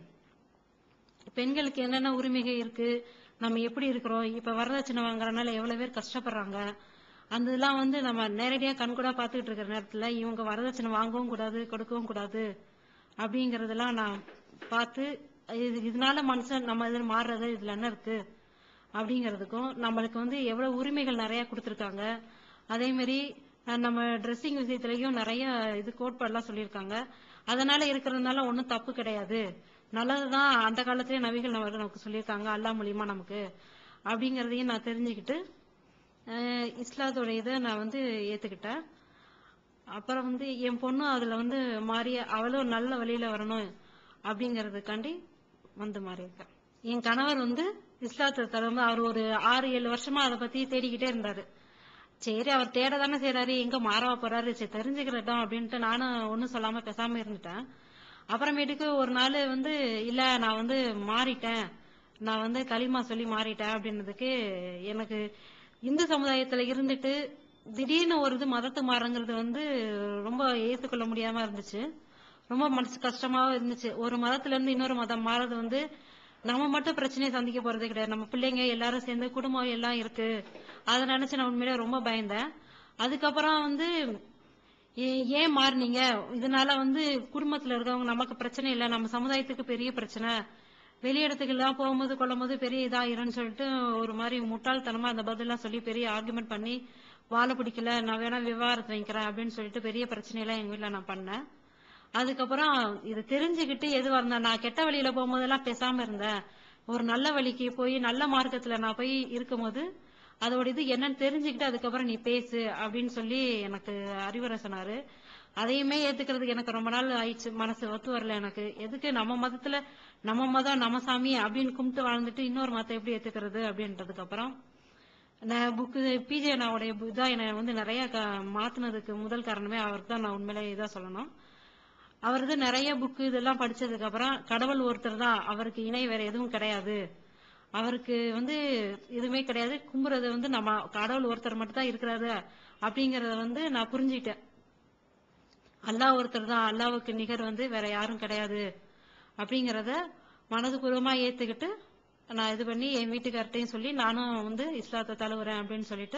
பெண்களுக்கு என்னென்ன உரிமைகள் இருக்கு, நம்ம எப்படி இருக்கிறோம், இப்ப வரதட்சணை வாங்குறதுனால எவ்வளவு பேர் கஷ்டப்படுறாங்க, அந்த இதெல்லாம் வந்து நம்ம நேரடியா கண்கூடா பாத்துக்கிட்டு இருக்கிற நேரத்துல இவங்க வரதட்சணை வாங்கவும் கூடாது கொடுக்கவும் கூடாது அப்படிங்கறதெல்லாம் நான் பார்த்து இதனால மனுஷன் நம்ம இதில் மாறுறது இதுல என்ன இருக்கு அப்படிங்கறதுக்கும் நம்மளுக்கு வந்து எவ்வளவு உரிமைகள் நிறைய கொடுத்திருக்காங்க. அதே மாதிரி நம்ம ட்ரெஸ்ஸிங் விஷயத்திலையும் நிறைய இது கோட்பாடுலாம் சொல்லியிருக்காங்க. அதனால இருக்கிறதுனால ஒன்றும் தப்பு கிடையாது, நல்லதுதான். அந்த காலத்திலேயே நபிகள் நமக்கு சொல்லியிருக்காங்க அல்லாஹ் மூலியமா நமக்கு அப்படிங்கறதையும் நான் தெரிஞ்சுக்கிட்டு இஸ்லாத்தோட இதை நான் வந்து ஏத்துக்கிட்டேன். அப்புறம் வந்து என் பொண்ணு அதுல வந்து மாறி அவளும் நல்ல வழியில வரணும் அப்படிங்கறதுக்காண்டி வந்து மாறி இருக்கேன். என் கணவர் வந்து இஸ்லாத்தை தழுவ அவர் ஒரு 6-7 வருஷமா அதை பத்தி தேடிக்கிட்டே இருந்தாரு. சரி, அவர் தேட தானே செய்யறாரு, எங்க மாறவா போறாரு, சரி தெரிஞ்சுக்கிறட்டும் அப்படின்ட்டு நானும் ஒன்னும் சொல்லாம பேசாம இருந்துட்டேன். அப்புறமேட்டுக்கு ஒரு நாள் வந்து இல்ல நான் வந்து மாறிட்டேன், நான் வந்து களிமா சொல்லி மாறிட்டேன் அப்படின்னதுக்கு எனக்கு இந்து சமுதாயத்துல இருந்துட்டு திடீர்னு ஒரு இது மதத்து மாறங்கிறது வந்து ரொம்ப ஏற்றுக்கொள்ள முடியாம இருந்துச்சு. ரொம்ப மனசு கஷ்டமாவும் இருந்துச்சு. ஒரு மதத்துல இருந்து இன்னொரு மதம் மாறது வந்து நம்ம மட்டும் பிரச்சனையை சந்திக்க போறதே கிடையாது, நம்ம பிள்ளைங்க எல்லாரும் சேர்ந்து குடும்பம் எல்லாம் இருக்கு. அதை நினைச்சு நான் உண்மையிலே ரொம்ப பயந்தேன். அதுக்கப்புறம் வந்து ஏன் மாறினீங்க, இதனால வந்து குடும்பத்துல இருக்கவங்க நமக்கு பிரச்சனை இல்லை, நம்ம சமுதாயத்துக்கு பெரிய பிரச்சனை, வெளியிடத்துக்கு எல்லாம் போகும்போது கொள்ளும்போது பெரிய இதாயிரும்னு சொல்லிட்டு ஒரு மாதிரி முட்டாள்தனமா அந்த பதிலாம் சொல்லி பெரிய ஆர்குமெண்ட் பண்ணி வாழை பிடிக்கல, நான் வேணா விவாகரத்து வைக்கிறேன் அப்படின்னு சொல்லிட்டு பெரிய பிரச்சனையெல்லாம் எங்க வீட்டுல நான் பண்ணேன். அதுக்கப்புறம் இது தெரிஞ்சுக்கிட்டு எதுவா இருந்தா நான் கெட்ட வழியில போகும்போதெல்லாம் பேசாம இருந்தேன், ஒரு நல்ல வழிக்கு போய் நல்ல மார்க்கத்துல நான் போய் இருக்கும்போது அதோட இது என்னன்னு தெரிஞ்சுக்கிட்டு அதுக்கப்புறம் நீ பேசு அப்படின்னு சொல்லி எனக்கு அறிவுரை சொன்னாரு. அதையுமே ஏத்துக்கிறதுக்கு எனக்கு ரொம்ப நாள் ஆயிடுச்சு, மனசு ஒத்து வரல எனக்கு. எதுக்கு நம்ம மதத்துல நம்ம மதம் நம்ம சாமி அப்படின்னு கும்பிட்டு வாழ்ந்துட்டு இன்னொரு மதத்தை எப்படி ஏத்துக்கிறது அப்படின்றதுக்கு அப்புறம் நான் புக்கு பிஜே அண்ணாவுடைய இதான் என்னை வந்து நிறைய மாத்தினதுக்கு முதல் காரணமே அவர் தான். நான் உண்மையிலே இதான் சொல்லணும். அவரது நிறைய புக்கு இதெல்லாம் படிச்சதுக்கு அப்புறம் கடவுள் ஒருத்தர் தான், அவருக்கு இணை வேற எதுவும் கிடையாது, அவருக்கு வந்து எதுவுமே கிடையாது, கும்புறது வந்து நம்ம கடவுள் ஒருத்தர் மட்டும் தான் இருக்கிறாரு அப்படிங்கறத வந்து நான் புரிஞ்சுக்கிட்டேன். அல்லாஹ் ஒருத்தர் தான், அல்லாவுக்கு நிகர் வந்து வேற யாரும் கிடையாது அப்படிங்கறத மனதுபூர்வமா ஏத்துக்கிட்டு நான் இது பண்ணி என் வீட்டுக்கார்ட்டையும் சொல்லி நானும் வந்து இஸ்லாத்தை தழுவுறேன் அப்படின்னு சொல்லிட்டு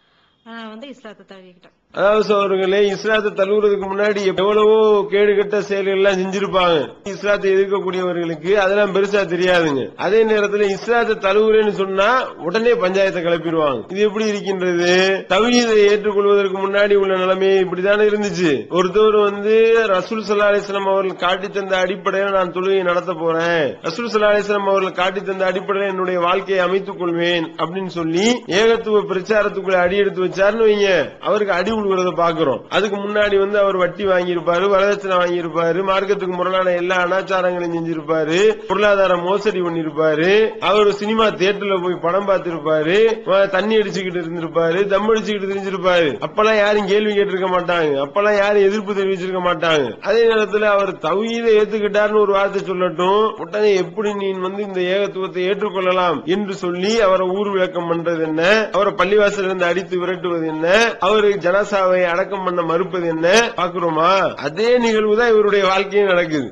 வந்து இஸ்லாத்தை தழுவிக்கிட்டேன். அதாவது சோதர்களே, இஸ்லாத்தை தழுவுறதுக்கு முன்னாடி எவ்வளவோ கேடுகட்ட செயல்கள் எல்லாம் செஞ்சிருப்பாங்க. இஸ்லாத்தை எதிர்க்கக்கூடியவர்களுக்கு அதெல்லாம் பெருசா தெரியாதுங்க. அதே நேரத்தில் இஸ்லாத்தை தழுவுறேன்னு சொன்னா உடனே பஞ்சாயத்தை கிளப்பிடுவாங்க. இது எப்படி இருக்கின்றது? தவ்ஹீதை ஏற்றுக்கொள்வதற்கு முன்னாடி உள்ள நிலைமை இப்படித்தானே இருந்துச்சு. ஒருத்தவர் வந்து ரசூல் ஸல்லல்லாஹு அலைஹி வஸல்லம் அவர்கள் காட்டி தந்த அடிப்படையில் நான் தொழுகையை நடத்த போறேன், ரசூல் ஸல்லல்லாஹு அலைஹி வஸல்லம் அவர்கள் காட்டி தந்த அடிப்படையில் என்னுடைய வாழ்க்கையை அமைத்துக் கொள்வேன் அப்படின்னு சொல்லி ஏகத்துவ பிரச்சாரத்துக்குள்ள அடி எடுத்து வச்சாருன்னு வைங்க, அவருக்கு அடி உழுகிறத பாக்குறோம். அதுக்கு முன்னாடி வந்து அவர் வட்டி வாங்கியிருப்பாரு, வரதட்சணை வாங்கியிருப்பாரு, மார்க்கத்துக்கு முரணான எல்லா அனாச்சாரங்களையும் செஞ்சிருப்பாரு, பொருளாதார மோசடி பண்ணிருப்பாரு, அவர் சினிமா தியேட்டர்ல போய் படம் பார்த்திருப்பாரு, தண்ணி அடிச்சுக்கிட்டு இருந்திருப்பாரு, தம் அடிச்சுக்கிட்டு தெரிஞ்சிருப்பாரு. அப்பெல்லாம் யாரும் கேள்வி கேட்டிருக்க மாட்டாங்க, அப்பெல்லாம் யாரும் எதிர்ப்பு தெரிவிச்சிருக்க மாட்டாங்க. அதே நேரத்தில் அவர் தவ்ஹீதை ஏத்துக்கிட்டாருன்னு ஒரு வார்த்தை சொல்லட்டும், உடனே எப்படி நீ வந்து இந்த ஏகத்துவத்தை ஏற்றுக்கொள்ளலாம் என்று சொல்லி அவரை ஊர் விளக்கம் பண்றது என்ன, அவரை பள்ளிவாசல் இருந்து அடித்து விரட்டுவது என்ன, அவரு ஜனாசாவை அடக்கம் பண்ண மறுப்பது என்ன பாக்குறோமா? அதே நிகழ்வு தான் இவருடைய வாழ்க்கையும் நடக்குது.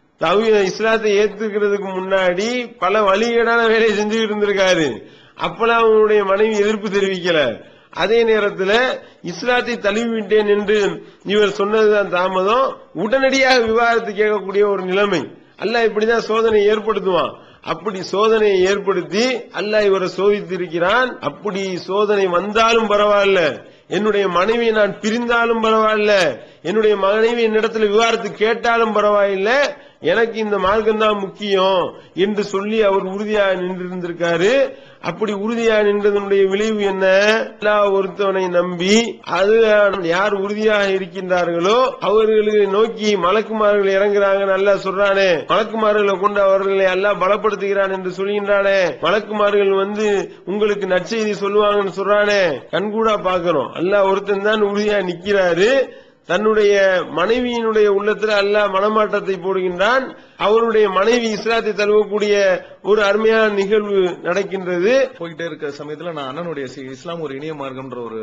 இஸ்லாத்தை ஏத்துக்கிறதுக்கு முன்னாடி பல வழிகேடான வேலையை செஞ்சுக்கிட்டு இருந்திருக்காரு. அப்பெல்லாம் அவருடைய மனைவி எதிர்ப்பு தெரிவிக்கல. அதே நேரத்தில் இஸ்லாத்தை தழுவிவிட்டேன் என்று இவர் சொன்னதுதான் தாமதம், உடனடியாக விவாதத்தை கேட்கக்கூடிய ஒரு நிலைமை. அல்லாஹ் இப்படிதான் சோதனை ஏற்படுத்துவான். அப்படி சோதனையை ஏற்படுத்தி அல்லாஹ் இவரை சோதித்து இருக்கிறான். அப்படி சோதனை வந்தாலும் பரவாயில்ல, என்னுடைய மனைவியை நான் பிரிந்தாலும் பரவாயில்ல, என்னுடைய மனைவி என்னிடத்துல விவாதத்து கேட்டாலும் பரவாயில்ல, எனக்கு இந்த மார்க்கம் தான் முக்கியம் என்று சொல்லி அவர் உறுதியாக நின்றிருந்திருக்காரு. அப்படி உறுதியாக நின்றதனுடைய விளைவு என்ன? அல்லாஹ் ஒருத்தவனை நம்பி அது யார் உறுதியாக இருக்கின்றார்களோ அவர்களை நோக்கி மலக்குமார்கள் இறங்குறாங்க. அல்லாஹ் சொல்றானே, மலக்குமார்களை கொண்டு அவர்களை அல்லாஹ் பலப்படுத்துகிறான் என்று சொல்கின்றானே, மலக்குமார்கள் வந்து உங்களுக்கு நற்செய்தி சொல்லுவாங்கன்னு சொல்றானே, கண்கூடா பாக்கிறோம். அல்லாஹ் ஒருத்தன் தான் உறுதியா நிக்கிறாரு. தன்னுடைய மனைவியினுடைய உள்ளத்தில் அல்லாஹ் மனமாற்றத்தை போடுகின்றான். அவருடைய மனைவி இஸ்லாத்தை தழுவக்கூடிய ஒரு அருமையான நிகழ்வு நடக்கின்றது. போயிட்டே இருக்க சமயத்துல நான் அண்ணனுடைய இஸ்லாம் ஒரு இனிய மார்க்கம்ன்ற ஒரு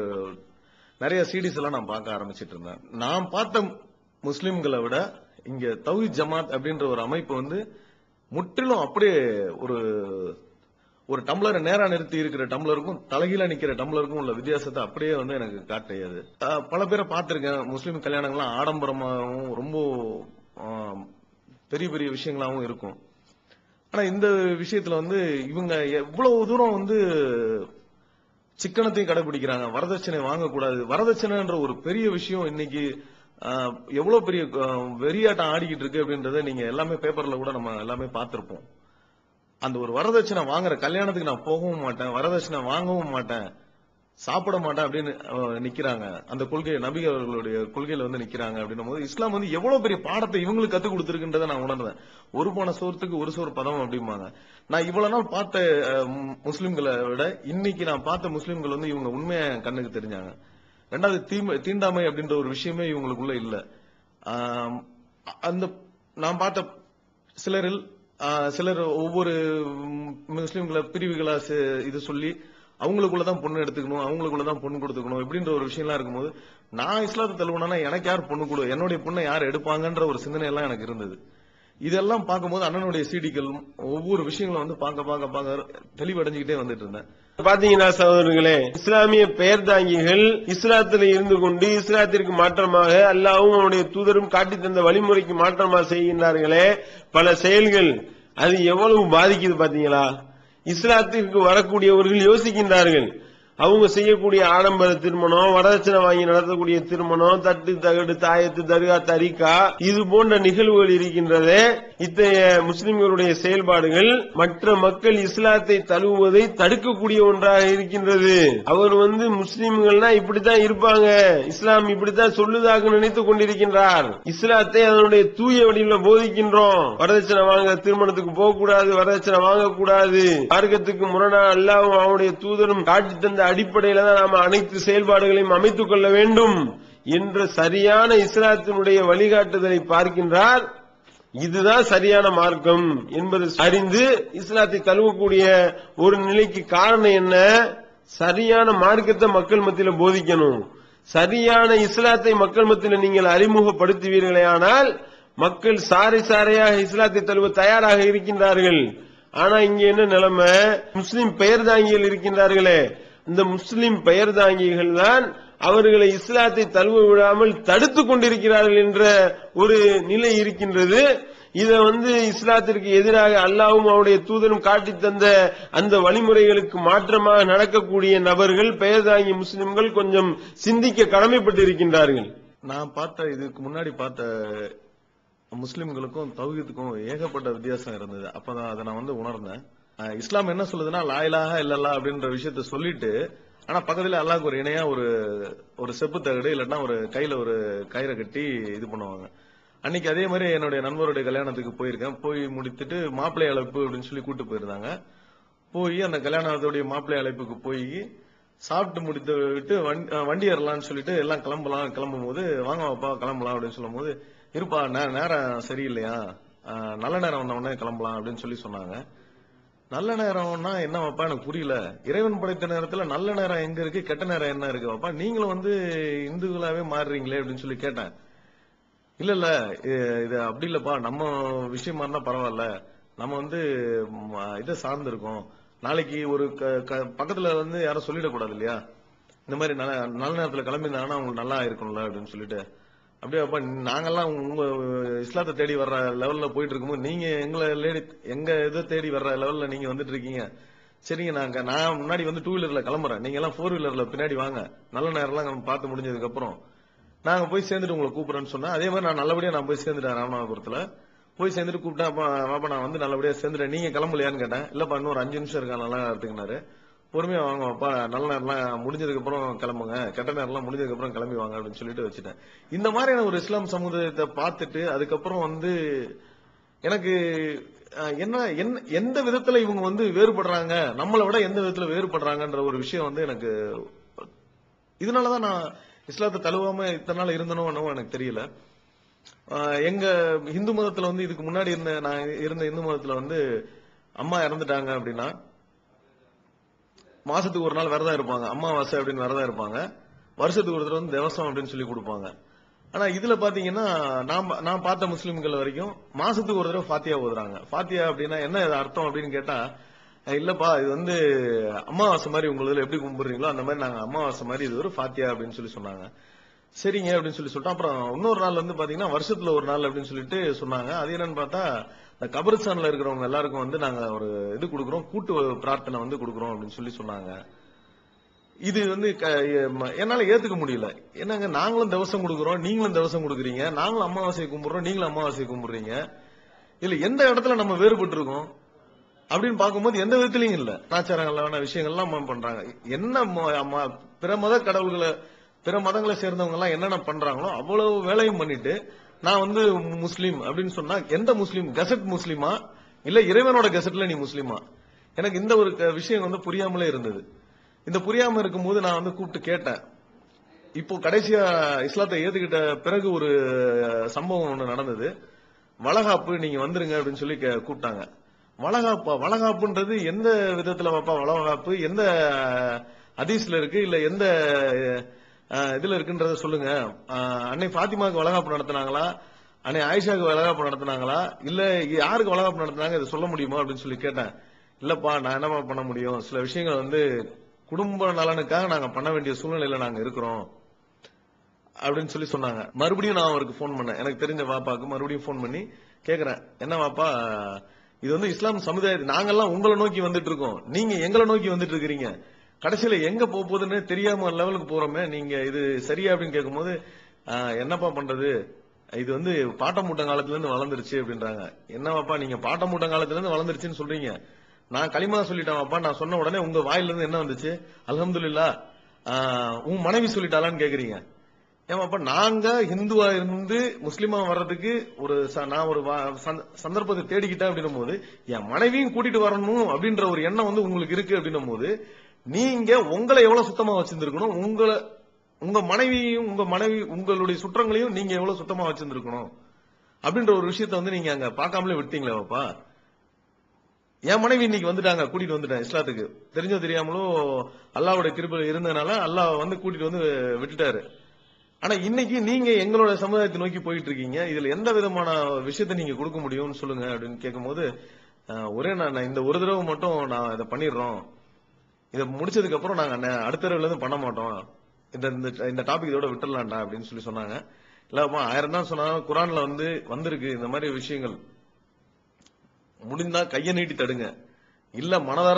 நிறைய சீடிஸ் எல்லாம் நான் பார்க்க ஆரம்பிச்சிட்டு இருந்தேன். நான் பார்த்த முஸ்லிம்களை விட இங்க தௌஹீத் ஜமாத் அப்படின்ற ஒரு அமைப்பு வந்து முற்றிலும் அப்படியே ஒரு டம்ளரை நேரா நிறுத்தி இருக்கிற டம்ளருக்கும் தலைகீழ நிக்கிற டம்ளருக்கும் உள்ள வித்தியாசத்தை அப்படியே வந்து எனக்கு காட்டியது. பல பேரை பார்த்திருக்கேன். முஸ்லீம் கல்யாணங்கள்லாம் ஆடம்பரமாகவும் ரொம்ப பெரிய பெரிய விஷயங்களாகவும் இருக்கும். ஆனா இந்த விஷயத்துல வந்து இவங்க எவ்வளவு தூரம் வந்து சிக்கனத்தையும் கடைபிடிக்கிறாங்க. வரதட்சணை வாங்கக்கூடாது, வரதட்சணைன்ற ஒரு பெரிய விஷயம் இன்னைக்கு எவ்வளவு பெரிய வெறியாட்டம் ஆடிக்கிட்டு இருக்கு அப்படின்றத நீங்க எல்லாமே பேப்பர்ல கூட நம்ம எல்லாமே பார்த்திருப்போம். அந்த ஒரு வரதட்சணை வாங்குற கல்யாணத்துக்கு நான் போகவும் மாட்டேன், வரதட்சணை வாங்கவும் மாட்டேன், சாப்பிட மாட்டேன் அப்படின்னு நிக்கிறாங்க. அந்த கொள்கை நபி அவர்களுடைய கொள்கையில வந்து நிக்கிறாங்க அப்படின்னும் போது இஸ்லாம் வந்து எவ்வளவு பெரிய பாடத்தை இவங்களுக்கு கத்துக் கொடுத்திருக்குன்றதை நான் உணர்ந்தேன். ஒரு போன சோறத்துக்கு ஒரு சோறு பதம் அப்படிம்பாங்க. நான் இவ்வளவு நாள் பார்த்த முஸ்லிம்களை விட இன்னைக்கு நான் பார்த்த முஸ்லிம்கள் வந்து இவங்க உண்மையா கண்ணுக்கு தெரிஞ்சாங்க. ரெண்டாவது தீண்டாமை அப்படின்ற ஒரு விஷயமே இவங்களுக்குள்ள இல்ல. அந்த நான் பார்த்த சிலர் ஒவ்வொரு முஸ்லிம்களை பிரிவுகளா இது சொல்லி அவங்களுக்குள்ளதான் பொண்ணு எடுத்துக்கணும், அவங்களுக்குள்ளதான் பொண்ணு கொடுத்துக்கணும் இப்படின்ற ஒரு விஷயம்லாம் இருக்கும்போது நான் இஸ்லாத்தை தழுவுனா எனக்கு யார் பொண்ணு கொடு, என்னுடைய பொண்ணை யார் எடுப்பாங்கன்ற ஒரு சிந்தனை எல்லாம் எனக்கு இருந்தது. இதெல்லாம் பார்க்கும்போது அண்ணனுடைய சீடிகள் ஒவ்வொரு விஷயங்களும் வந்து பார்க்க தெளிவடைஞ்சுக்கிட்டே வந்துட்டு இருந்தேன். பாத்தீங்கன்னா சகோதரர்களே, இஸ்லாமிய பெயர் தாங்கிகள் இஸ்லாத்தில் இருந்து கொண்டு இஸ்லாத்திற்கு மாற்றமாக அல்லாஹ்வும் அவனுடைய தூதரும் காட்டி தந்த வழிமுறைக்கு மாற்றமாக செய்கின்றார்களே பல செயல்கள், அது எவ்வளவு பாதிக்குது பாத்தீங்களா? இஸ்லாத்திற்கு வரக்கூடியவர்கள் யோசிக்கின்றார்கள், அவங்க செய்யக்கூடிய ஆடம்பர திருமணம், வரதட்சணை வாங்கி நடத்தக்கூடிய திருமணம், தட்டு தகடு தாயத்து தர்கா தரிகா இது போன்ற நிகழ்வுகள் இருக்கின்றதே, இத்தகைய முஸ்லிம்களுடைய செயல்பாடுகள் மற்ற மக்கள் இஸ்லாத்தை தழுவுவதை தடுக்கக்கூடிய ஒன்றாக இருக்கின்றது. அவர் முஸ்லிம்கள்னா இப்படித்தான் இருப்பாங்க, இஸ்லாம் இப்படித்தான் சொல்லுதாக நினைத்துக் கொண்டிருக்கின்றார். இஸ்லாத்தை அதனுடைய தூய வடிவில் போதிக்கின்றோம். வரதட்சணை வாங்க திருமணத்துக்கு போகக்கூடாது, வரதட்சணை வாங்கக்கூடாது, மார்க்கத்துக்கு முரணா அல்லாஹ்வும் அவனுடைய தூதரும் காட்டி தந்த அடிப்படையில தான் நாம அனைத்து செயல்பாடுகளையும் அமைத்துக் கொள்ள வேண்டும் என்ற சரியான இஸ்லாத்தினுடைய வழிகாட்டுதலை பார்க்கின்றார். இதுதான் சரியான மார்க்கம் என்பது அறிந்து இஸ்லாத்தை தழுவக்கூடிய ஒரு நிலைக்கு காரணம் என்ன? சரியான மார்க்கத்தை மக்கள் மத்தியில் போதிக்கணும். சரியான இஸ்லாத்தை மக்கள் மத்தியில் நீங்கள் அறிமுகப்படுத்துவீர்களே ஆனால் மக்கள் சாரை சாரையாக இஸ்லாத்தை தழுவ தயாராக இருக்கின்றார்கள். ஆனா இங்க என்ன நிலைமை? முஸ்லிம் பெயர் தாங்கிகள் இருக்கின்றார்களே, இந்த முஸ்லிம் பெயர் தாங்கிகள் தான் அவர்களை இஸ்லாத்தை தழுவ விடாமல் தடுத்துக் கொண்டிருக்கிறார்கள் என்ற ஒரு நிலை இருக்கின்றது. இத இஸ்லாத்திற்கு எதிராக அல்லாஹ்வும் அவருடைய தூதரும் காட்டி தந்த அந்த வழிமுறைகளுக்கு மாற்றமாக நடக்கக்கூடிய நபர்கள், பெயர் தாங்கிய முஸ்லிம்கள் கொஞ்சம் சிந்திக்க கடமைப்பட்டிருக்கின்றார்கள். நான் இதுக்கு முன்னாடி பார்த்த முஸ்லிம்களுக்கும் தௌஹீதுக்கும் ஏகப்பட்ட வித்தியாசம் இருந்தது. அப்பதான் அதை நான் உணர்ந்தேன். இஸ்லாம் என்ன சொல்லுதுன்னா லா இலாஹ இல்லல்லாஹ் அப்படின்ற விஷயத்த சொல்லிட்டு, ஆனா பக்கத்துல அல்லாஹ்க்கு ஒரு இணையா ஒரு செப்பு தகடு இல்லன்னா ஒரு கையில ஒரு கயிறை கட்டி இது பண்ணுவாங்க. அன்னைக்கு அதே மாதிரி என்னுடைய நண்பருடைய கல்யாணத்துக்கு போயிருக்கேன். போய் முடித்துட்டு மாப்பிள்ளை அழைப்பு அப்படின்னு சொல்லி கூட்டு போயிருந்தாங்க. போய் அந்த கல்யாணத்துடைய மாப்பிள்ளை அழைப்புக்கு போய் சாப்பிட்டு முடித்து விட்டு வண்டி ஏறலாம்னு சொல்லிட்டு எல்லாம் கிளம்பும் போது வாங்க வாப்பா கிளம்பலாம் அப்படின்னு சொல்லும் போது, இருப்பா நேரம் சரியில்லையா, நல்ல நேரம் வந்த உடனே கிளம்பலாம் அப்படின்னு சொல்லி சொன்னாங்க. நல்ல நேரம்னா என்ன வாப்பா எனக்கு புரியல. இறைவன் படைத்த நேரத்துல நல்ல நேரம் எங்க இருக்கு, கெட்ட நேரம் என்ன இருக்கு வாப்பா, நீங்களும் இந்துக்களாவே மாறுறீங்களே அப்படின்னு சொல்லி கேட்டேன். இல்ல இது அப்படி இல்லப்பா, நம்ம விஷயமா இருந்தா பரவாயில்ல, நம்ம இதை சார்ந்து இருக்கோம். நாளைக்கு ஒரு பக்கத்துல யாரும் சொல்லிடக்கூடாது இல்லையா, இந்த மாதிரி நல்ல நேரத்துல கிளம்பியிருந்தாங்கன்னா உங்களுக்கு நல்லா இருக்கும்ல அப்படின்னு சொல்லிட்டு, அப்படியேப்பா நாங்கெல்லாம் உங்க இஸ்லாத்தை தேடி வர்ற லெவல்ல போயிட்டு இருக்கும்போது நீங்க எங்க இதை தேடி வர்ற லெவல்ல நீங்க வந்துட்டு இருக்கீங்க. சரிங்க, நான் முன்னாடி 2 வீலர்ல கிளம்புறேன், நீங்க எல்லாம் 4 வீலர்ல பின்னாடி வாங்க, நல்ல நேரம்லாம் பார்த்து முடிஞ்சதுக்கு அப்புறம் நாங்க போய் சேர்ந்துட்டு உங்களை கூப்பிடுறேன்னு சொன்னா, அதே மாதிரி நான் நல்லபடியா போய் சேர்ந்துட்டேன். ராமநாதபுரத்துல போய் சேர்ந்துட்டு கூப்பிட்டேன். அப்ப நான் நல்லபடியா சேர்ந்துட்டேன், நீங்க கிளம்பலையான்னு கேட்டேன். இல்லப்பா இன்னும் ஒரு 5 நிமிஷம் இருக்கா, நல்லா எடுத்துக்கினாரு. பொறுமையா வாங்கப்பா, நல்ல நேரம்லாம் முடிஞ்சதுக்கு அப்புறம் கிளம்புங்க, கெட்ட நேரம்லாம் முடிஞ்சதுக்கு அப்புறம் கிளம்பி வாங்க அப்படின்னு சொல்லிட்டு வச்சுட்டேன். இந்த மாதிரியான ஒரு இஸ்லாம் சமுதாயத்தை பார்த்துட்டு அதுக்கப்புறம் எனக்கு எந்த விதத்துல இவங்க வேறுபடுறாங்க, நம்மளை விட எந்த விதத்துல வேறுபடுறாங்கன்ற ஒரு விஷயம் எனக்கு இதனாலதான் நான் இஸ்லாத்தை தழுவாம இத்தனை நாள் இருந்தனும் எனக்கு தெரியல. எங்க இந்து மதத்துல இதுக்கு முன்னாடி நான் இருந்த இந்து மதத்துல அம்மா இறந்துட்டாங்க அப்படின்னா மாசத்துக்கு ஒரு நாள் விரதம் இருப்பாங்க, அமாவாசை அப்படின்னு விரதம் இருப்பாங்க. வருஷத்துக்கு ஒரு தடவை திவசம் அப்படின்னு சொல்லி கொடுப்பாங்க. ஆனா இதுல பாத்தீங்கன்னா நான் பார்த்த முஸ்லிம்கள் வரைக்கும் மாசத்துக்கு ஒரு தடவை ஃபாத்தியா ஓதுறாங்க. ஃபாத்தியா அப்படின்னா என்ன அர்த்தம் அப்படின்னு கேட்டா, இல்லப்பா இது அமாவாசை மாதிரி உங்களதுல எப்படி கும்பிடுறீங்களோ அந்த மாதிரி நாங்க அமாவாசை மாதிரி இது ஒரு ஃபாத்தியா அப்படின்னு சொல்லி சொன்னாங்க. சரிங்க அப்படின்னு சொல்லி சொல்லிட்டோம். அப்புறம் இன்னொரு நாள் பாத்தீங்கன்னா வருஷத்துல ஒரு நாள் அப்படின்னு சொல்லிட்டு சொன்னாங்க. அது என்னன்னு பார்த்தா, இந்த கபரிஸ்தான்ல இருக்கிறவங்க எல்லாருக்கும் நாங்க ஒரு இது கொடுக்குறோம், கூட்டு பிரார்த்தனை கொடுக்குறோம் அப்படின்னு சொல்லி சொன்னாங்க. இது என்னால ஏத்துக்க முடியல. என்னங்க, நாங்களும் திவசம் கொடுக்குறோம், நீங்களும் திவசம் கொடுக்குறீங்க, நாங்களும் அமாவாசையை கும்பிடுறோம், நீங்களும் அமாவாசையை கும்பிடுறீங்க. இல்ல எந்த இடத்துல நம்ம வேறுபட்டு இருக்கோம் அப்படின்னு பார்க்கும்போது எந்த விதத்திலையும் இல்ல. ஆச்சாரங்களான விஷயங்கள்லாம் பண்றாங்க. என்ன பிற மத கடவுள்களை பிற மதங்களை சேர்ந்தவங்க எல்லாம் என்னென்ன பண்றாங்களோ அவ்வளவு வேலையும் பண்ணிட்டு நான் முஸ்லீம் அப்படின்னு சொன்னா, எந்த முஸ்லீம், கெசட் முஸ்லீமா இல்ல இறைவனோட கெசட்ல நீ முஸ்லீமா? எனக்கு இந்த ஒரு விஷயம் புரியாமலே இருந்தது. இந்த புரியாம இருக்கும்போது நான் கூப்பிட்டு கேட்டேன். இப்போ கடைசியா இஸ்லாத்தை ஏத்துக்கிட்ட பிறகு ஒரு சம்பவம் ஒண்ணு நடந்தது. வளகாப்பு நீங்க வந்துருங்க அப்படின்னு சொல்லி கூப்பிட்டாங்க. வளகாப்புன்றது எந்த விதத்துல பாப்பா வளகாப்பு, எந்த ஹதீஸ்ல இருக்கு இல்ல எந்த இதுல இருக்குன்றத சொல்லுங்க. அன்னை ஃபாத்திமாவுக்கு வளகாப்பு நடத்தினாங்களா, அன்னை ஆயிஷாவுக்கு வளகாப்பு நடத்தினாங்களா, இல்ல யாருக்கு வளகாப்பு நடத்தினாங்க இதை சொல்ல முடியுமா அப்படின்னு சொல்லி கேட்டேன். இல்லப்பா நான் என்னப்பா பண்ண முடியும், சில விஷயங்கள் குடும்ப நலனுக்காக நாங்க பண்ண வேண்டிய சூழ்நிலையில நாங்க இருக்கிறோம் அப்படின்னு சொல்லி சொன்னாங்க. மறுபடியும் நான் அவருக்கு போன் பண்ணேன், எனக்கு தெரிஞ்ச வாப்பாக்கு மறுபடியும் போன் பண்ணி கேக்குறேன், என்ன வாப்பா இது இஸ்லாம் சமுதாயத்தை நாங்கெல்லாம் உங்களை நோக்கி வந்துட்டு இருக்கோம், நீங்க எங்களை நோக்கி வந்துட்டு இருக்கிறீங்க, கடைசியில எங்க போகுதுன்னு தெரியாம லெவலுக்கு போறோமே, நீங்க இது சரியா அப்படின்னு கேட்கும்போது என்னப்பா பண்றது, இது வந்து பாட்டமூட்ட காலத்துல இருந்து வளர்ந்துருச்சு அப்படின்றாங்க. என்னவாப்பா நீங்க பாட்டமூட்ட காலத்துல இருந்து வளர்ந்துருச்சுன்னு சொல்றீங்க, நான் களிமா சொல்லிட்டேன்ப்பா. நான் சொன்ன உடனே உங்க வாயில இருந்து என்ன வந்துச்சு, அல்ஹம்துலில்லாஹ். உன் மனைவி சொல்லிட்டாளான்னு கேக்குறீங்க. ஏமாப்பா நாங்க ஹிந்துவா இருந்து முஸ்லிமா வர்றதுக்கு நான் ஒரு சந்தர்ப்பத்தை தேடிக்கிட்டேன் அப்படின்னும் போது என் மனைவியும் கூட்டிட்டு வரணும் அப்படின்ற ஒரு எண்ணம் வந்து உங்களுக்கு இருக்கு அப்படின்னும் போது நீங்க உங்களை எவ்வளவு சுத்தமா வச்சிருந்திருக்கணும், உங்க மனைவியும் உங்களுடைய சுற்றங்களையும் நீங்க எவ்வளவு சுத்தமா வச்சிருந்திருக்கணும் அப்படின்ற ஒரு விஷயத்த வந்து நீங்க அங்க பார்க்காமலே விட்டீங்களேப்பா. என் மனைவி இன்னைக்கு வந்துட்டாங்க, கூட்டிட்டு வந்துட்டேன் இஸ்லாத்துக்கு, தெரிஞ்சோ தெரியாமலோ அல்லாஹ்வுடைய கிருபை இருந்ததுனால அல்லாஹ் வந்து கூட்டிட்டு வந்து விட்டுட்டாரு. ஆனா இன்னைக்கு நீங்க எங்களோட சமுதாயத்தை நோக்கி போயிட்டு இருக்கீங்க, இதுல எந்த விதமான விஷயத்த நீங்க கொடுக்க முடியும்னு சொல்லுங்க அப்படின்னு கேட்கும்போது ஒரே நான் இந்த ஒரு தடவை மட்டும் நான் இதை பண்ணிடுறோம், இதை முடிச்சதுக்கு அப்புறம் நாங்க அடுத்த தடவைல இருந்து பண்ண மாட்டோம், இந்த டாபிக் இதோட விட்டுடலாம்டா அப்படின்னு சொல்லி சொன்னாங்க. இல்லப்பா 1000 தான் சொன்னாங்க, குரான்ல வந்து வந்திருக்கு இந்த மாதிரி விஷயங்கள், முடிந்தா கையை நீட்டி தடுங்க, இல்ல மனதார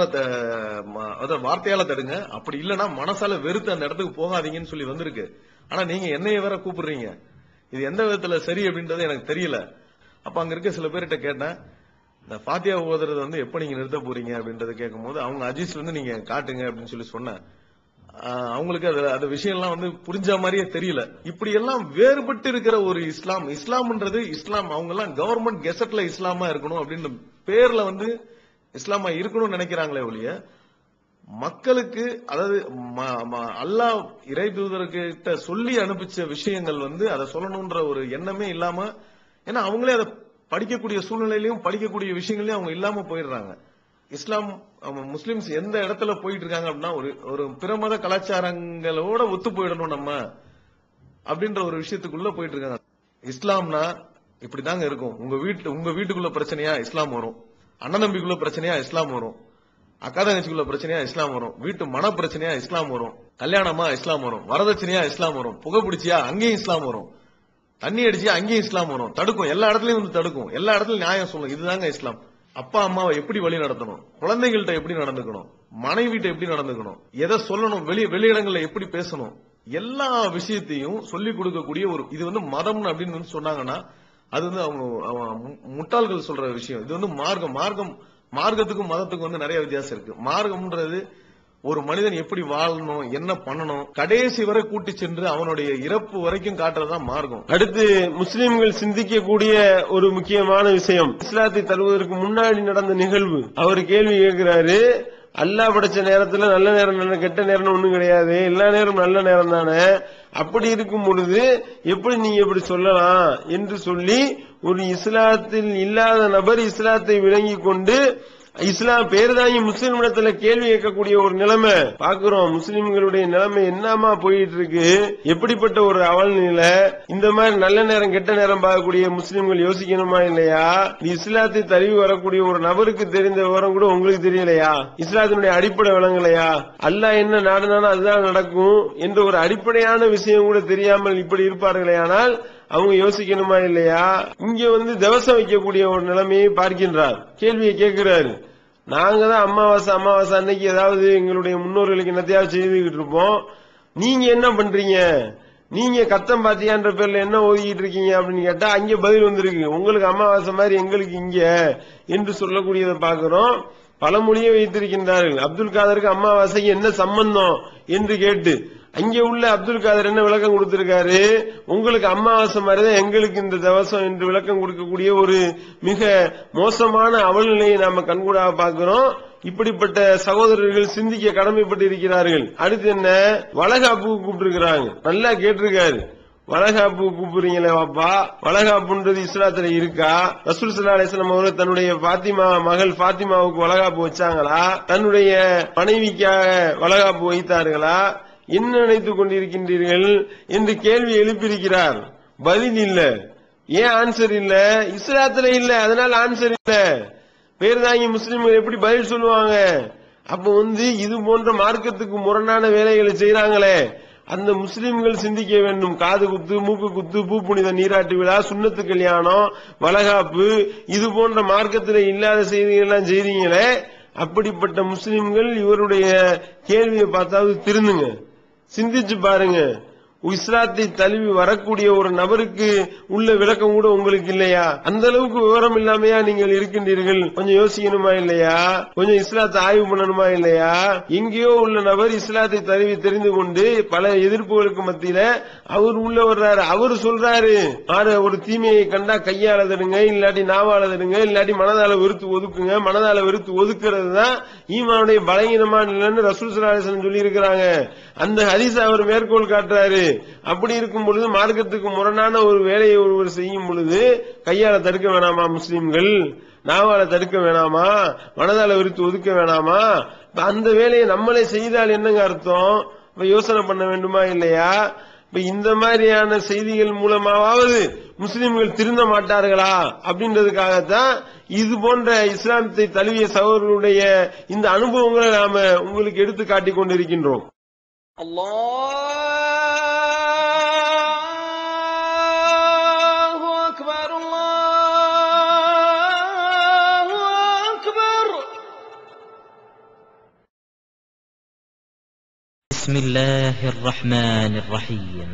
வார்த்தையால தடுங்க, அப்படி இல்லைன்னா மனசால வெறுத்து அந்த இடத்துக்கு போகாதீங்கன்னு சொல்லி வந்திருக்கு. ஆனா நீங்க என்னைய வேற கூப்பிடுறீங்க, இது எந்த விதத்துல சரி அப்படின்றது எனக்கு தெரியல. அப்ப அங்க இருக்க சில பேர்கிட்ட கேட்டேன், இந்த ஃபாத்தியா ஓதுறது வந்து எப்ப நீங்க நிறுத்த போறீங்க அப்படின்றத கேட்கும் போது அவங்க அஜீஸ் வந்து நீங்க காட்டுங்க அப்படின்னு சொல்லி சொன்னேன். அவங்களுக்கு அந்த விஷயம்லாம் வந்து புரிஞ்ச மாதிரியே தெரியல. இப்படி எல்லாம் வேறுபட்டு இருக்கிற ஒரு இஸ்லாம்ன்றது இஸ்லாம், அவங்க எல்லாம் கவர்மெண்ட் கெசட்ல இஸ்லாமா இருக்கணும் அப்படின்னு பேர்ல வந்து இஸ்லாமா இருக்கணும்னு நினைக்கிறாங்களே ஒழிய மக்களுக்கு, அதாவது அல்லாஹ் இறை தூதர்கிட்ட சொல்லி அனுப்பிச்ச விஷயங்கள் வந்து அதை சொல்லணும்ன்ற ஒரு எண்ணமே இல்லாம, ஏன்னா அவங்களே அதை படிக்கக்கூடிய சூழ்நிலையிலையும் படிக்கக்கூடிய விஷயங்களையும் அவங்க இல்லாம போயிடுறாங்க. இஸ்லாம் முஸ்லிம்ஸ் எந்த இடத்துல போயிட்டு இருக்காங்க அப்படின்னா ஒரு பிரமத கலாச்சாரங்களோட ஒத்து போயிடணும் நம்ம அப்படின்ற ஒரு விஷயத்துக்குள்ள போயிட்டு இருக்காங்க. இஸ்லாம்னா இப்படிதாங்க இருக்கும், உங்க வீட்டுக்குள்ள பிரச்சனையா இஸ்லாம் வரும், அண்ணன் தம்பிக்குள்ள பிரச்சனையா இஸ்லாம் வரும், அக்கா தங்கச்சிக்குள்ள பிரச்சனையா இஸ்லாம் வரும், வீட்டு மன பிரச்சனையா இஸ்லாம் வரும், கல்யாணமா இஸ்லாம் வரும், வரதட்சணையா இஸ்லாம் வரும், புகை பிடிச்சியா அங்கேயும் இஸ்லாம் வரும், தண்ணி அடிச்சியா அங்கேயும் இஸ்லாம் வரும், தடுக்கும், எல்லா இடத்துலயும் வந்து தடுக்கும், எல்லா இடத்துலயும் நியாயம் சொல்லும். இதுதாங்க இஸ்லாம். அப்பா அம்மாவை எப்படி வழி நடத்தணும், குழந்தைகள்கிட்ட எப்படி நடந்துக்கணும், மனைவிட்ட எப்படி நடந்துக்கணும், எதை சொல்லணும், வெளியிடங்கள்ல எப்படி பேசணும், எல்லா விஷயத்தையும் சொல்லிக் கொடுக்கக்கூடிய இது வந்து மதம் அப்படின்னு சொன்னாங்கன்னா அது வந்து அவங்க முட்டாள்கள் சொல்ற விஷயம். இது வந்து மார்க்கத்துக்கும் மதத்துக்கும் வந்து நிறைய வித்தியாசம் இருக்கு. மார்க்கம்ன்றது ஒரு மனிதன் எப்படி வாழணும், என்ன பண்ணணும், கடைசி வரை கூட்டி சென்று அவனுடைய இறப்பு வரைக்கும் காட்டுறதுதான் மார்க்கம். அடுத்து முஸ்லிம்கள் சிந்திக்கக்கூடிய ஒரு முக்கியமான விஷயம், இஸ்லாத்தை தருவதற்கு முன்னாடி நடந்த நிகழ்வு. அவர் கேள்வி கேட்கிறாரு, அல்லாஹ் படைச்ச நேரத்துல நல்ல நேரம் நல்ல கெட்ட நேரம் ஒண்ணும் கிடையாது, எல்லா நேரம் நல்ல நேரம் தானே, அப்படி இருக்கும் பொழுது எப்படி நீங்க இப்படி சொல்லலாம் என்று சொல்லி ஒரு இஸ்லாத்தில் இல்லாத நபர் இஸ்லாத்தை விளங்கி கொண்டு இஸ்லாம் பேர்தாங்கி முஸ்லிம் இடத்துல கேள்வி கேட்கக்கூடிய ஒரு நிலைமை பாக்குறோம். முஸ்லிம்களுடைய நிலைமை என்னமா போயிட்டு இருக்கு, எப்படிப்பட்ட ஒரு அவல் நிலை. இந்த மாதிரி நல்ல நேரம் கெட்ட நேரம் பார்க்கக்கூடிய முஸ்லிம்கள் யோசிக்கணுமா இல்லையா? இஸ்லாத்தை தழுவி வரக்கூடிய ஒரு நபருக்கு தெரிந்த விவரம் கூட உங்களுக்கு தெரியலையா? இஸ்லாத்தினுடைய அடிப்படை விளங்கலையா? அல்லாஹ் என்ன நாடுனாலும் அதுதான் நடக்கும் என்ற ஒரு அடிப்படையான விஷயம் கூட தெரியாமல் இப்படி இருப்பார்களே, ஆனால் அவங்க யோசிக்கணுமா இல்லையா? இங்க வந்து திவசம் வைக்கக்கூடிய ஒரு நிலைமையை பார்க்கின்றார். கேள்வியை கேட்கிறாரு, நாங்க தான் அமாவாசை அன்னைக்கு ஏதாவது எங்களுடைய முன்னோர்களுக்கு என்னத்தையாவது செய்துகிட்டு இருப்போம், நீங்க என்ன பண்றீங்க, நீங்க கத்தம் பாத்தியான்ற பேர்ல என்ன ஓதிக்கிட்டு இருக்கீங்க அப்படின்னு கேட்டா அங்க பதில் வந்திருக்கு, உங்களுக்கு அமாவாசை மாதிரி எங்களுக்கு இங்க என்று சொல்லக்கூடியதை பார்க்கிறோம். பழமொழியை வைத்திருக்கின்றார்கள். அப்துல் காதருக்கு அமாவாசைக்கு என்ன சம்பந்தம் என்று கேட்டு அங்கே உள்ள அப்துல் காதர் என்ன விளக்கம் கொடுத்திருக்காரு, உங்களுக்கு அமாவாசை மாதிரிதான் எங்களுக்கு இந்த திவசம் என்று விளக்கம் கொடுக்கக்கூடிய ஒரு மிக மோசமான அவல்நிலையை நாம கண்கூடாக பார்க்கிறோம். இப்படிப்பட்ட சகோதரர்கள் சிந்திக்க கடமைப்பட்டு இருக்கிறார்கள். அடுத்து என்ன, வளகாப்புக்கு கூப்பிட்டு நல்லா கேட்டிருக்காரு, வளகாப்பு கூப்பிடுறீங்களே வாப்பா, வளகாப்புன்றது இஸ்லாத்துல இருக்கா? ரசூல் ஸல்லல்லாஹு அலைஹி வஸல்லம் அவர்கள் தன்னுடைய மகள் பாத்திமாவுக்கு வளகாப்பு வச்சாங்களா? தன்னுடைய மனைவிக்காக வளகாப்பு வைத்தார்களா? என்ன நினைத்துக் கொண்டிருக்கின்றீர்கள் என்று கேள்வி எழுப்பியிருக்கிறார். பதில் இல்ல. ஏன் ஆன்சர் இல்ல? இஸ்லாத்துல இல்ல, அதனால ஆன்சர் இல்ல. பேர்தாங்கி முஸ்லிம்கள் எப்படி பதில் சொல்லுவாங்க? அப்ப இது போன்ற மார்க்கத்துக்கு முரணான வேலைகளை செய்யறாங்களே, அந்த முஸ்லிம்கள் சிந்திக்க வேண்டும். காது குத்து, மூக்கு குத்து, பூ புனித நீராட்டு விழா, சுன்னத்து கல்யாணம், வளகாப்பு, இது போன்ற மார்க்கத்தில் இல்லாத செய்திகள் எல்லாம் செய்றீங்களே, அப்படிப்பட்ட முஸ்லிம்கள் இவருடைய கேள்வியை பார்த்தாவது திருந்துங்க, சிந்திச்சு பாருங்க. இஸ்லாத்தை தழுவி வரக்கூடிய ஒரு நபருக்கு உள்ள விளக்கம் கூட உங்களுக்கு இல்லையா? அந்த அளவுக்கு விவரம் இல்லாமையா நீங்கள் இருக்கின்றீர்கள்? கொஞ்சம் யோசிக்கணுமா இல்லையா? கொஞ்சம் இஸ்லாத்தை ஆய்வு பண்ணணுமா இல்லையா? எங்கேயோ உள்ள நபர் இஸ்லாத்தை தழுவி தெரிந்து கொண்டு பல எதிர்ப்புகளுக்கு மத்தியில அவர் உள்ள வர்றாரு. அவர் சொல்றாரு, ஒரு தீமையை கண்டா கையால தடுங்க, இல்லாட்டி நாவால தடுங்க, இல்லாட்டி மனதால வெறுத்து ஒதுக்குங்க. மனதால வெறுத்து ஒதுக்குறது தான் ஈமானுடைய பலகீனமான நிலைன்னு ரசூல் ஸல்லல்லாஹு அலைஹி வஸல்லம் சொல்லி இருக்கிறாங்க. அந்த ஹதீஸ் அவர் மேற்கோள் காட்டுறாரு. அப்படி இருக்கும் பொழுது மார்க்கத்துக்கு முரணான ஒரு வேலையை ஒருவர் செய்யும் பொழுது கையால தடுக்க வேணாமா? முஸ்லிம்கள் நாவால தடுக்க வேணாமா? மனதால விருத்து ஒதுக்க வேணாமா? அந்த வேலையை நம்மளே செய்தால் என்னங்க அர்த்தம்? யோசனை பண்ண வேண்டுமா இல்லையா? இந்த மாதிரியான செய்திகள் மூலமாவது முஸ்லிம்கள் திருந்த மாட்டார்களா அப்படின்றதுக்காகத்தான் இது போன்ற இஸ்லாமத்தை தழுவிய சகோதரர்களுடைய இந்த அனுபவங்களை நாம உங்களுக்கு எடுத்து காட்டிக் கொண்டிருக்கின்றோம். بسم الله الرحمن الرحيم.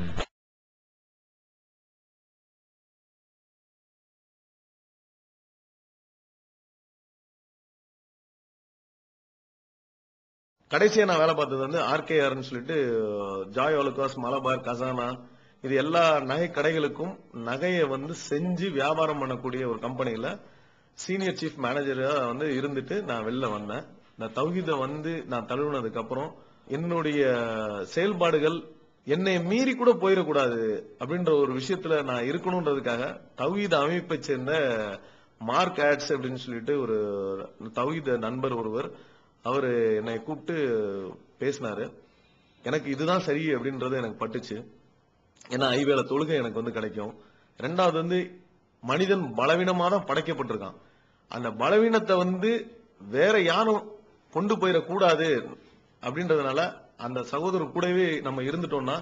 கடைசியா நான் வேலை பார்த்தது வந்து ஆர்கேஆர்னு சொல்லிட்டு ஜாய் ஆலுகாஸ், மலபார், கசானா, இது எல்லா நகை கடைகளுக்கும் நகையை வந்து செஞ்சு வியாபாரம் பண்ணக்கூடிய ஒரு கம்பெனியில சீனியர் சீஃப் மேனேஜரா வந்து இருந்துட்டு நான் வெளில வந்தேன். நான் தௌஹீதை வந்து நான் தழுவினதுக்கு அப்புறம் என்னுடைய செயல்பாடுகள் என்னை மீறி கூட போயிடக்கூடாது அப்படின்ற ஒரு விஷயத்துல நான் இருக்கணும்ன்றதுக்காக தௌஹீத் அமைப்பை சேர்ந்த மார்க் ஆட்ஸ் அப்படின்னு சொல்லிட்டு ஒரு தௌஹீத் நண்பர் ஒருவர் அவரு என்னை கூப்பிட்டு பேசினாரு. எனக்கு இதுதான் சரி அப்படின்றது எனக்கு பட்டுச்சு. ஏன்னா ஐவேள தொழுகை எனக்கு வந்து கிடைக்கும். ரெண்டாவது வந்து மனிதன் பலவீனமா தான் படைக்கப்பட்டிருக்கான். அந்த பலவீனத்தை வந்து வேற யாரும் கொண்டு போயிடக்கூடாது அப்படின்றதுனால அந்த சகோதரர் கூடவே நம்ம இருந்துட்டோம்னா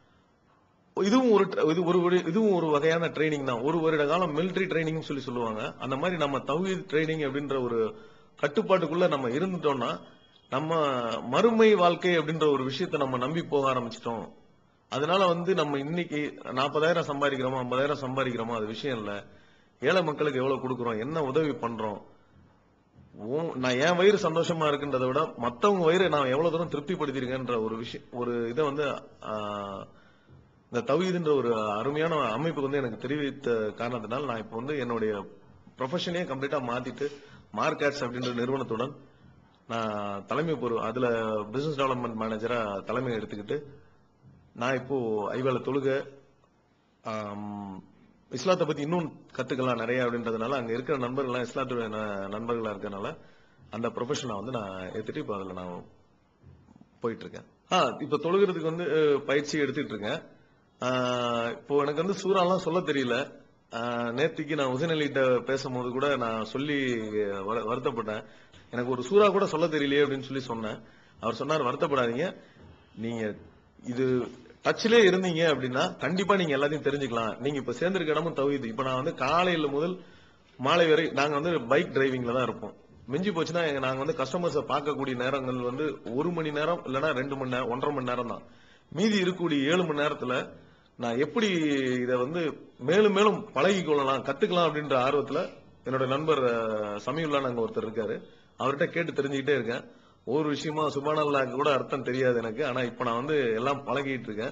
இதுவும் ஒரு வகையான ட்ரைனிங் தான். ஒரு வருட காலம் மிலிட்டரி ட்ரைனிங் சொல்லி சொல்லுவாங்க. அந்த மாதிரி நம்ம தௌஹீத் ட்ரைனிங் அப்படின்ற ஒரு கட்டுப்பாட்டுக்குள்ள நம்ம இருந்துட்டோம்னா நம்ம மறுமை வாழ்க்கை அப்படின்ற ஒரு விஷயத்தை நம்ம நம்பி போக ஆரம்பிச்சிட்டோம். அதனால வந்து நம்ம இன்னைக்கு 40,000 சம்பாதிக்கிறோமோ 50,000 சம்பாதிக்கிறோமோ அது விஷயம் இல்ல. ஏழை மக்களுக்கு எவ்வளவு கொடுக்குறோம், என்ன உதவி பண்றோம், நான் என் வயிறு சந்தோஷமா இருக்குன்றதை விட மத்தவங்க வயிறு நான் எவ்வளவு தூரம் திருப்திப்படுத்திருக்கேன்ற ஒரு விஷயம், ஒரு இதை வந்து இந்த தௌஹீதுன்ற ஒரு அருமையான அமைப்பு வந்து எனக்கு தெரிவித்த காரணத்தினால் நான் இப்ப வந்து என்னுடைய ப்ரொஃபஷனையே கம்ப்ளீட்டா மாத்திட்டு மார்க்கெட்ஸ் அப்படின்ற நிறுவனத்துடன் நான் தலைமை அதுல பிசினஸ் டெவலப்மெண்ட் மேனேஜரா தலைமை எடுத்துக்கிட்டு நான் இப்போ ஐவேள தொழுகை இஸ்லாத்தை பத்தி இன்னும் கத்துக்கலாம் நிறைய அப்படின்றதுனால அங்க இருக்கிற நண்பர்கள்லாம் இஸ்லாத்துடைய நண்பர்களா இருக்கனால அந்த ப்ரொஃபஷனை வந்து நான் ஏத்துட்டு இப்போ அதுல நான் போயிட்டு இருக்கேன். இப்ப தொழுகிறதுக்கு வந்து பயிற்சி எடுத்துட்டு இருக்கேன். இப்போ எனக்கு வந்து சூறாலாம் சொல்ல தெரியல. நேத்திக்கு நான் ஹுசைன் அலிட்ட பேசும்போது கூட நான் சொல்லி வருத்தப்பட்டேன். எனக்கு ஒரு சூறா கூட சொல்ல தெரியலையே அப்படின்னு சொல்லி சொன்னேன். அவர் சொன்னார், வருத்தப்படாதீங்க, நீங்க இது டச்சிலே இருந்தீங்க அப்படின்னா கண்டிப்பா நீங்க எல்லாத்தையும் தெரிஞ்சுக்கலாம். நீங்க இப்ப சேர்ந்திருக்க இடமும் தௌஹீத். இப்ப நான் வந்து காலையில முதல் மாலை வரை நாங்க வந்து பைக் டிரைவிங்ல தான் இருப்போம். மிஞ்சி போச்சுன்னா நாங்க வந்து கஸ்டமர்ஸை பார்க்கக்கூடிய நேரங்கள் வந்து 1 மணி நேரம் இல்லைன்னா 2 மணி நேரம் 1.5 மணி நேரம் தான். மீதி இருக்கக்கூடிய 7 மணி நேரத்துல நான் எப்படி இதை வந்து மேலும் மேலும் பழகி கொள்ளலாம், கத்துக்கலாம் அப்படின்ற ஆர்வத்துல என்னோட நண்பர் சமீவுல்லான்னு அங்க ஒருத்தர் இருக்காரு, அவர்கிட்ட கேட்டு தெரிஞ்சுக்கிட்டே இருக்கேன். ஒரு விஷயமா சுப்ஹானல்லாஹ் கூட அர்த்தம் தெரியாது எனக்கு. ஆனா இப்ப நான் வந்து எல்லாம் பழகிட்டு இருக்கேன்.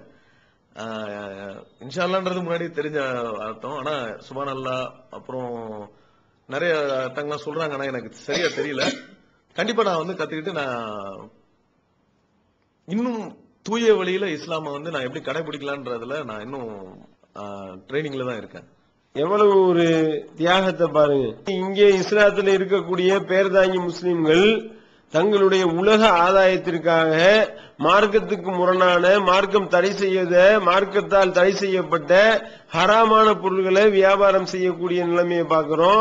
இன்ஷா அல்லாஹ்ன்றது முன்னாடி தெரிஞ்ச அர்த்தம். ஆனா சுப்ஹானல்லாஹ் அப்புறம் நிறைய அர்த்தங்கள்லாம் சொல்றாங்க. ஆனா எனக்கு சரியா தெரியல. கண்டிப்பா நான் வந்து கத்துக்கிட்டு நான் இன்னும் தூய வழியில இஸ்லாம வந்து நான் எப்படி கடைபிடிக்கலான்றதுல நான் இன்னும் ட்ரைனிங்ல தான் இருக்கேன். எவ்வளவு ஒரு தியாகத்தை பாருங்க. இங்கே இஸ்லாத்துல இருக்கக்கூடிய பேர்தாங்கி முஸ்லிம்கள் தங்களுடைய உலக ஆதாயத்திற்காக மார்க்கத்துக்கு முரணான, மார்க்கம் தடை செய்யாத, மார்க்கத்தால் தடை செய்யப்பட்ட ஹராமான பொருள்களை வியாபாரம் செய்யக்கூடிய நிலைமையை பார்க்கிறோம்.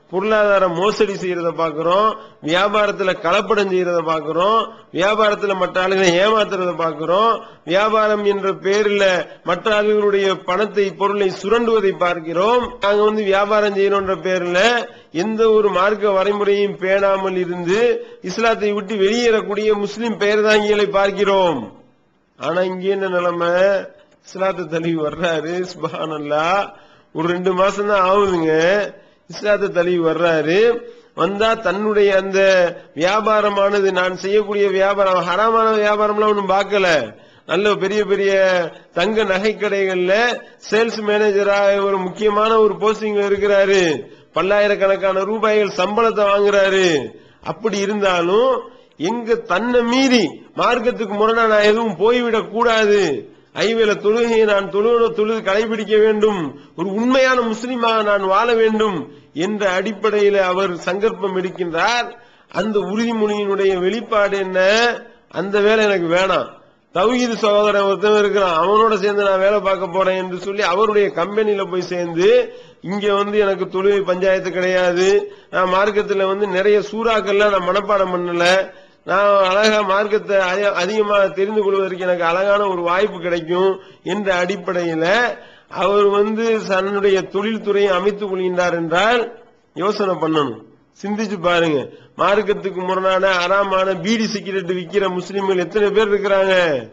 பொருளாதார மோசடி செய்யறத பாக்குறோம், வியாபாரத்துல கலப்படம் செய்யறத பாக்குறோம், வியாபாரத்துல மற்ற ஆளுகளை ஏமாத்துறத பாக்குறோம், வியாபாரம் என்ற பேரில் மற்ற ஆளுகளுடைய பணத்தை பொருளை சுரண்டுவதை பார்க்கிறோம். நாங்க வியாபாரம் செய்யணும்ன்ற பேர்ல எந்த ஒரு மார்க்க வரைமுறையும் பேணாமல் இருந்து இஸ்லாத்தை விட்டு வெளியேறக்கூடிய முஸ்லிம் பெயர்தாங்கிகளை பார்க்கிறோம். ஆனா இங்க என்ன நிலைமை, இஸ்லாத்தை தழுவி வர்றாரு, சுப்ஹானல்லாஹ், ஒரு 2 மாசம் தான் ஆகுதுங்க, இஸ்லாத்தை தழுவி வர்றாரு. வந்தா தன்னுடைய அந்த வியாபாரமானது, நான் செய்யக்கூடிய வியாபாரம் ஹராமான வியாபாரம்லாம் ஒன்றும் பார்க்கல, நல்ல பெரிய பெரிய தங்க நகை கடைகள்ல சேல்ஸ் மேனேஜரா ஒரு முக்கியமான ஒரு போஸ்டிங்ல இருக்கிறாரு, பல்லாயிரக்கணக்கான ரூபாய்கள் சம்பளத்தை வாங்குறாரு. அப்படி இருந்தாலும் எங்க தன்னை மீறி மார்க்கத்துக்கு முரணா நான் எதுவும் போய்விடக் கூடாது, ஐவேளை தொழுகையை நான் தொழுது கடைபிடிக்க வேண்டும், ஒரு உண்மையான முஸ்லிமாக நான் வாழ வேண்டும் என்ற அடிப்படையில் அவர் சங்கல்பம் எடுக்கின்றார். அந்த உறுதிமொழியினுடைய வெளிப்பாடு என்ன, அந்த வேலை எனக்கு வேணாம், தௌஹீது சகோதரன் ஒருத்தன் இருக்கிறான், அவனோட சேர்ந்து நான் வேலை பார்க்க போறேன் என்று சொல்லி அவருடைய கம்பெனியில போய் சேர்ந்து, இங்க எனக்கு தொழுகை பஞ்சாயத்து கிடையாது, நான் மார்க்கத்துல நிறைய சூறாக்கள்லாம் நான் மனப்பாடம் பண்ணல, நான் அழகா மார்க்கத்தை அதிகமாக தெரிந்து கொள்வதற்கு எனக்கு அழகான ஒரு வாய்ப்பு கிடைக்கும் என்ற அடிப்படையில அவர் தன்னுடைய தொழில்துறையை அமைத்துக் கொள்கின்றார் என்றால் யோசனை பண்ணணும், சிந்திச்சு பாருங்க. மார்க்கத்துக்கு முரணான அறாமான பீடி சிகரெட் விற்கிற முஸ்லிம்கள் எத்தனை பேர் இருக்கிறாங்க?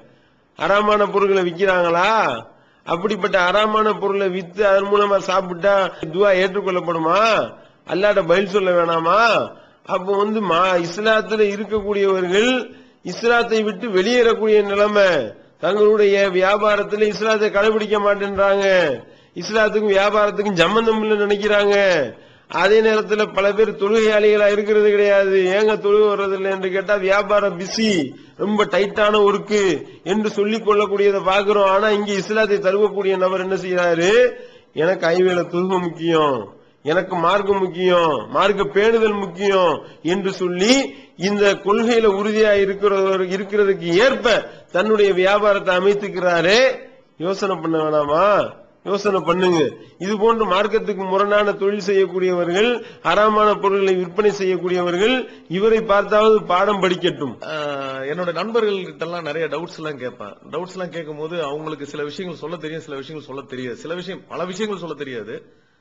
அறாமான பொருட்களை விற்கிறாங்களா? அப்படிப்பட்ட அறாமான பொருளை வித்து அதன் மூலமா சாப்பிட்டா துவா ஏற்றுக்கொள்ளப்படுமா? அல்லாஹ்ட்ட பதில் சொல்ல வேணாமா? அப்போ இஸ்லாத்துல இருக்கக்கூடியவர்கள் இஸ்லாத்தை விட்டு வெளியேறக்கூடிய நிலைமை, தங்களுடைய வியாபாரத்தில் இஸ்லாத்தை கடைபிடிக்க மாட்டேன்றாங்க, இஸ்லாத்துக்கும் வியாபாரத்துக்கும் சம்பந்தம் இல்லை நினைக்கிறாங்க. அதே நேரத்தில் பல பேர் தொழுகையாளிகளா இருக்கிறது கிடையாது. ஏங்க தொழுகை வர்றதில்லை என்று கேட்டா வியாபாரம் பிஸி, ரொம்ப டைட்டான ஒர்க்கு என்று சொல்லிக் கொள்ளக்கூடியதை பார்க்கிறோம். ஆனா இங்க இஸ்லாத்தை தழுவக்கூடிய நபர் என்ன செய்யறாரு, எனக்கு ஐவேளை தொழுகை முக்கியம், எனக்கு மார்க்கம் முக்கியம், மார்க்க பேணுதல் முக்கியம் என்று சொல்லி இந்த கொள்கையில உறுதியா இருக்கிறதுக்கு ஏற்ப தன்னுடைய வியாபாரத்தை அமைத்துக்கிறாரே. யோசனை பண்ண வேணாமா? யோசனை பண்ணுங்க. இது போன்று மார்க்கத்துக்கு முரணான தொழில் செய்யக்கூடியவர்கள், ஹராமான பொருட்களை விற்பனை செய்யக்கூடியவர்கள் இவரை பார்த்தாவது பாடம் படிக்கட்டும். என்னோட நண்பர்கள் கிட்ட எல்லாம் நிறைய டவுட்ஸ் எல்லாம் கேட்பேன். டவுட்ஸ் எல்லாம் கேட்கும் போது அவங்களுக்கு சில விஷயங்கள் சொல்ல தெரியும், சில விஷயங்கள் சொல்ல தெரியாது, பல விஷயங்கள் சொல்ல தெரியாது.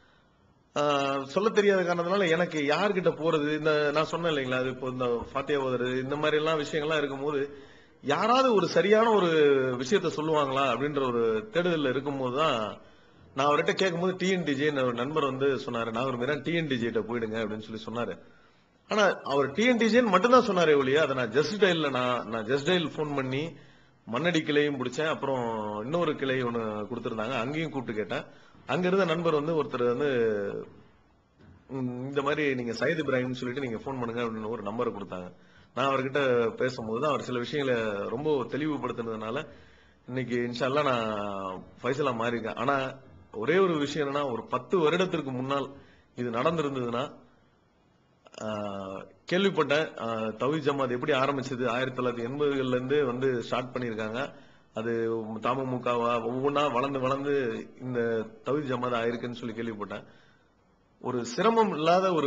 சொல்ல தெரியாத காரணத்தினால எனக்கு யார்கிட்ட போறது, இந்த நான் சொன்னேன் இல்லைங்களா, அது இப்போ இந்த ஃபாத்தியா ஓதுறது இந்த மாதிரி எல்லாம் விஷயங்கள்லாம் இருக்கும்போது யாராவது ஒரு சரியான ஒரு விஷயத்த சொல்லுவாங்களா அப்படின்ற ஒரு தேடுதல் இருக்கும்போது தான் நான் அவர்கிட்ட கேட்கும்போது டிஎன்டிஜே ஒரு நண்பர் சொன்னாரு, நான் ஒரு மாதிரி டிஎன்டிஜே போயிடுங்க அப்படின்னு சொல்லி சொன்னாரு. ஆனா அவர் டிஎன்டிஜேன்னு மட்டும்தான் சொன்னாரே ஒழிய அதை நான் ஜஸ்ட் டயல் போன் பண்ணி மண்ணடி கிளையும் பிடிச்சேன். அப்புறம் இன்னொரு கிளை ஒன்னு கொடுத்திருந்தாங்க, அங்கேயும் கூப்பிட்டு கேட்டேன். அங்க இருந்த நண்பர் ஒருத்தர் இந்த மாதிரி நீங்க சையத் இப்ராஹிம் சொல்லிட்டு நீங்க போன் பண்ணுங்க அப்படின்னு ஒரு நம்பர் கொடுத்தாங்க. நான் அவர்கிட்ட பேசும்போது அவர் சில விஷயங்களை ரொம்ப தெளிவுபடுத்தினதுனால இன்னைக்கு இன்ஷா அல்லாஹ் நான் ஃபைசலா மாறி இருக்கேன். ஆனா ஒரே ஒரு விஷயம் என்னன்னா, ஒரு 10 வருடத்திற்கு முன்னால் இது நடந்திருந்ததுன்னா கேள்விப்பட்டேன். தௌஹீத் ஜமாத் எப்படி ஆரம்பிச்சது, 1980கள்ல இருந்து ஸ்டார்ட் பண்ணிருக்காங்க. அது தமுமுகவா ஒவ்வொன்றா வளர்ந்து இந்த தௌஹீத் ஜமாத் ஆயிருக்குன்னு சொல்லி கேள்விப்பட்டேன். ஒரு சிரமம் இல்லாத ஒரு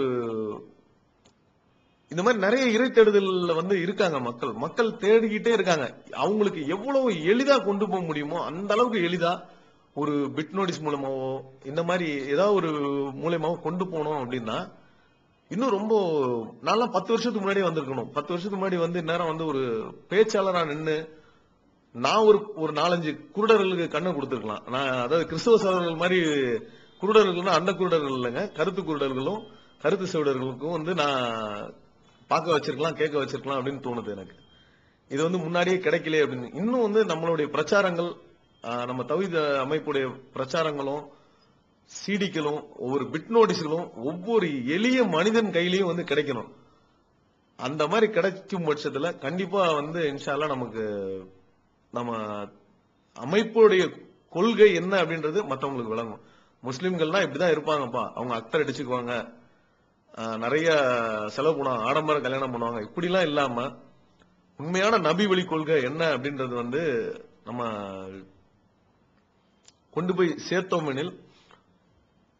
இந்த மாதிரி நிறைய இறை தேடுதல் இருக்காங்க. மக்கள் தேடிக்கிட்டே இருக்காங்க. அவங்களுக்கு எவ்வளவு எளிதா கொண்டு போக முடியுமோ அந்த அளவுக்கு எளிதா ஒரு பிட் நோட்டீஸ் மூலமாவோ இந்த மாதிரி ஏதாவது ஒரு மூலமாவோ கொண்டு போனோம் அப்படின்னா இன்னும் ரொம்ப நல்லா 10 வருஷத்துக்கு முன்னாடி வந்திருக்கணும். 10 வருஷத்துக்கு முன்னாடி நேரம் ஒரு பேச்சாளரா நின்று நான் ஒரு 4-5 குருடர்களுக்கு கண்ணை கொடுத்திருக்கலாம். நான் அதாவது கிறிஸ்தவ சகோதரர்கள் மாதிரி குருடர்கள்னா அந்த குருடர்கள் இல்லைங்க, கருத்து குருடர்களும் கருத்து செவிடர்களுக்கும் நான் பார்க்க வச்சிருக்கலாம், கேட்க வச்சிருக்கலாம் அப்படின்னு தோணுது எனக்கு. இது முன்னாடியே கிடைக்கல அப்படின்னு. இன்னும் நம்மளுடைய பிரச்சாரங்கள், நம்ம தௌஹீத் அமைப்புடைய பிரச்சாரங்களும் சிடிக்களும் ஒவ்வொரு பிட் நோட்டீஸ்களும் ஒவ்வொரு எளிய மனிதன் கையிலையும் கிடைக்கணும். அந்த மாதிரி கிடைக்கும் பட்சத்துல கண்டிப்பா இன்ஷா அல்லாஹ் நமக்கு நம்ம அமைப்புடைய கொள்கை என்ன அப்படின்றது மற்றவங்களுக்கு விளங்கும். முஸ்லிம்கள்னா இப்படிதான் இருப்பாங்கப்பா, அவங்க அக்தர் அடிச்சுக்குவாங்க, நிறைய செலவு பண்ணுவாங்க, ஆடம்பர கல்யாணம் பண்ணுவாங்க, இப்படிலாம் இல்லாம உண்மையான நபி வழி கொள்கை என்ன அப்படின்றது நம்ம கொண்டு போய் சேர்த்தோம் எனில்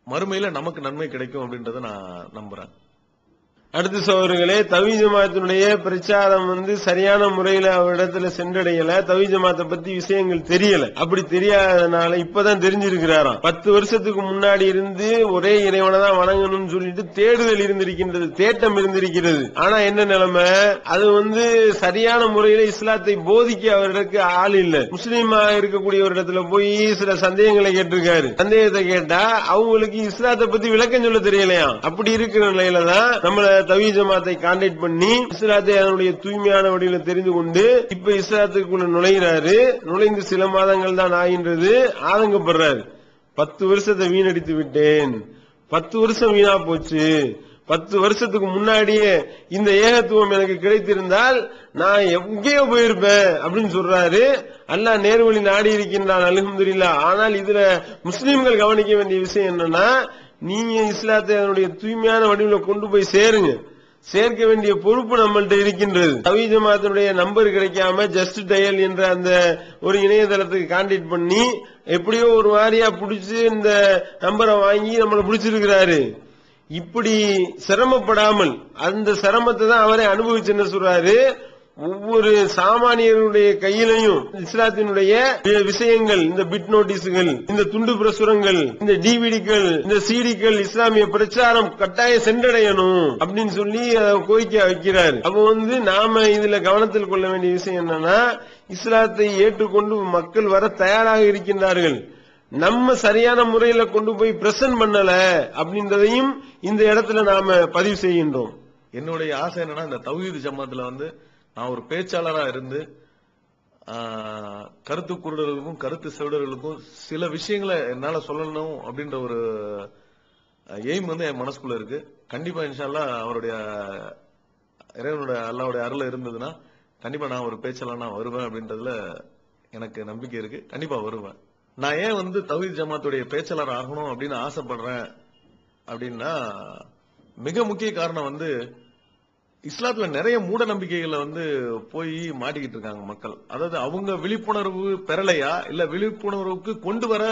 மறுமையில நமக்கு நன்மை கிடைக்கும் அப்படின்றத நான் நம்புறேன். அடுத்த சகோதரர்களே, தௌஹீத் ஜமாத்தினுடைய பிரச்சாரம் சரியான முறையில அவரிடத்துல சென்றடையல. தௌஹீத் ஜமாத்தை பத்தி விஷயங்கள் தெரியல. அப்படி தெரியாதனால இப்பதான் தெரிஞ்சிருக்கிறாராம். 10 வருஷத்துக்கு முன்னாடி இருந்து ஒரே இறைவனை தான் வணங்கணும்னு சொல்லிட்டு தேடுதல் இருந்திருக்கின்றது, தேட்டம் இருந்திருக்கிறது. ஆனா என்ன நிலைமை, அது சரியான முறையில இஸ்லாத்தை போதிக்க அவருக்கு ஆள் இல்ல. முஸ்லீமா இருக்கக்கூடிய ஒரு இடத்துல போய் சில சந்தேகங்களை கேட்டிருக்காரு. சந்தேகத்தை கேட்டா அவங்களுக்கு இஸ்லாத்தை பத்தி விளக்கம் சொல்ல தெரியலையா. அப்படி இருக்கிற நிலையில தான் நம்மள தௌஹீத் ஜமாத்தை கான்டாக்ட் பண்ணி இஸ்லாத்தை அதனுடைய தூய்மையான வடிவில தெரிந்து கொண்டு இப்ப இஸ்லாத்துக்குள்ள நுழைகிறாரு. நுழைந்து சில மாதங்கள் தான் ஆகின்றது. ஆதங்கப்படுறாரு. 10 வருஷத்தை வீணடித்து விட்டேன், 10 வருஷம் வீணா போச்சு, 10 வருஷத்துக்கு முன்னாடியே இந்த ஏகத்துவம் எனக்கு கிடைத்திருந்தால் நான் எங்கேயோ போயிருப்பேன் அப்படின்னு சொல்றாரு. அல்லாஹ் நேர்வழி நாடி இருக்கின்றான், அல்ஹம்துலில்லாஹ். ஆனால் இதுல முஸ்லிம்கள் கவனிக்க வேண்டிய விஷயம் என்னன்னா, நீங்க இஸ்லாத்தை அதனுடைய தூய்மையான வடிவில கொண்டு போய் சேருங்க. சேர்க்க வேண்டிய பொறுப்பு நம்மள்ட்ட இருக்கின்றது. தௌஹீத் ஜமாத்தினுடைய நம்பர் கிடைக்காம ஜஸ்ட் டயல் என்ற அந்த ஒரு இணையதளத்துக்கு கான்டாக்ட் பண்ணி எப்படியோ ஒரு வாரியா புடிச்சு இந்த நம்பரை வாங்கி நம்மளை பிடிச்சிருக்கிறாரு. இப்படி சிரமப்படாமல் அந்த சிரமத்தை தான் அவரை அனுபவிச்சு என்ன சொல்றாரு, ஒவ்வொரு சாமானியருடைய கையிலையும் இஸ்லாத்தினுடைய விஷயங்கள், இந்த பிட் நோட்டீஸுகள், இந்த துண்டு பிரசுரங்கள், இந்த டிவிடிக்கள், இந்த சிடிக்கள் இஸ்லாமிய பிரச்சாரம் கட்டாயம் சென்றடையணும் அப்படின்னு சொல்லி கோரிக்கை வைக்கிறார். அப்ப நாம இதுல கவனத்தில் கொள்ள வேண்டிய விஷயம் என்னன்னா, இஸ்லாத்தை ஏற்றுக்கொண்டு மக்கள் வர தயாராக இருக்கின்றார்கள். நம்ம சரியான முறையில கொண்டு போய் பிரசன்ட் பண்ணல அப்படின்றதையும் இந்த இடத்துல நாம பதிவு செய்கின்றோம். என்னுடைய ஆசை என்னன்னா, இந்த தௌஹீத் ஜமாத்துல நான் ஒரு பேச்சாளரா இருந்து கருத்து குருடர்களுக்கும் கருத்து செவிடர்களுக்கும் சில விஷயங்களை என்னால சொல்லணும் அப்படின்ற ஒரு எய்ம் என் மனசுக்குள்ள இருக்கு. கண்டிப்பா இன்ஷா அல்லாஹ் அவருடைய இறைவனுடைய அல்லாஹ்வுடைய அருள் இருந்ததுன்னா கண்டிப்பா நான் ஒரு பேச்சாளனா வருவேன் அப்படின்றதுல எனக்கு நம்பிக்கை இருக்கு. கண்டிப்பா வருவேன். நான் ஏன் தௌஹீத் ஜமாத்துடைய பேச்சாளர் ஆகணும் அப்படின்னு ஆசைப்படுறேன் அப்படின்னா, மிக முக்கிய காரணம் இஸ்லாத்துல நிறைய மூட நம்பிக்கைகளை போய் மாட்டிக்கிட்டு இருக்காங்க மக்கள். அதாவது அவங்க விழிப்புணர்வு பெறலையா, இல்ல விழிப்புணர்வுக்கு கொண்டு வர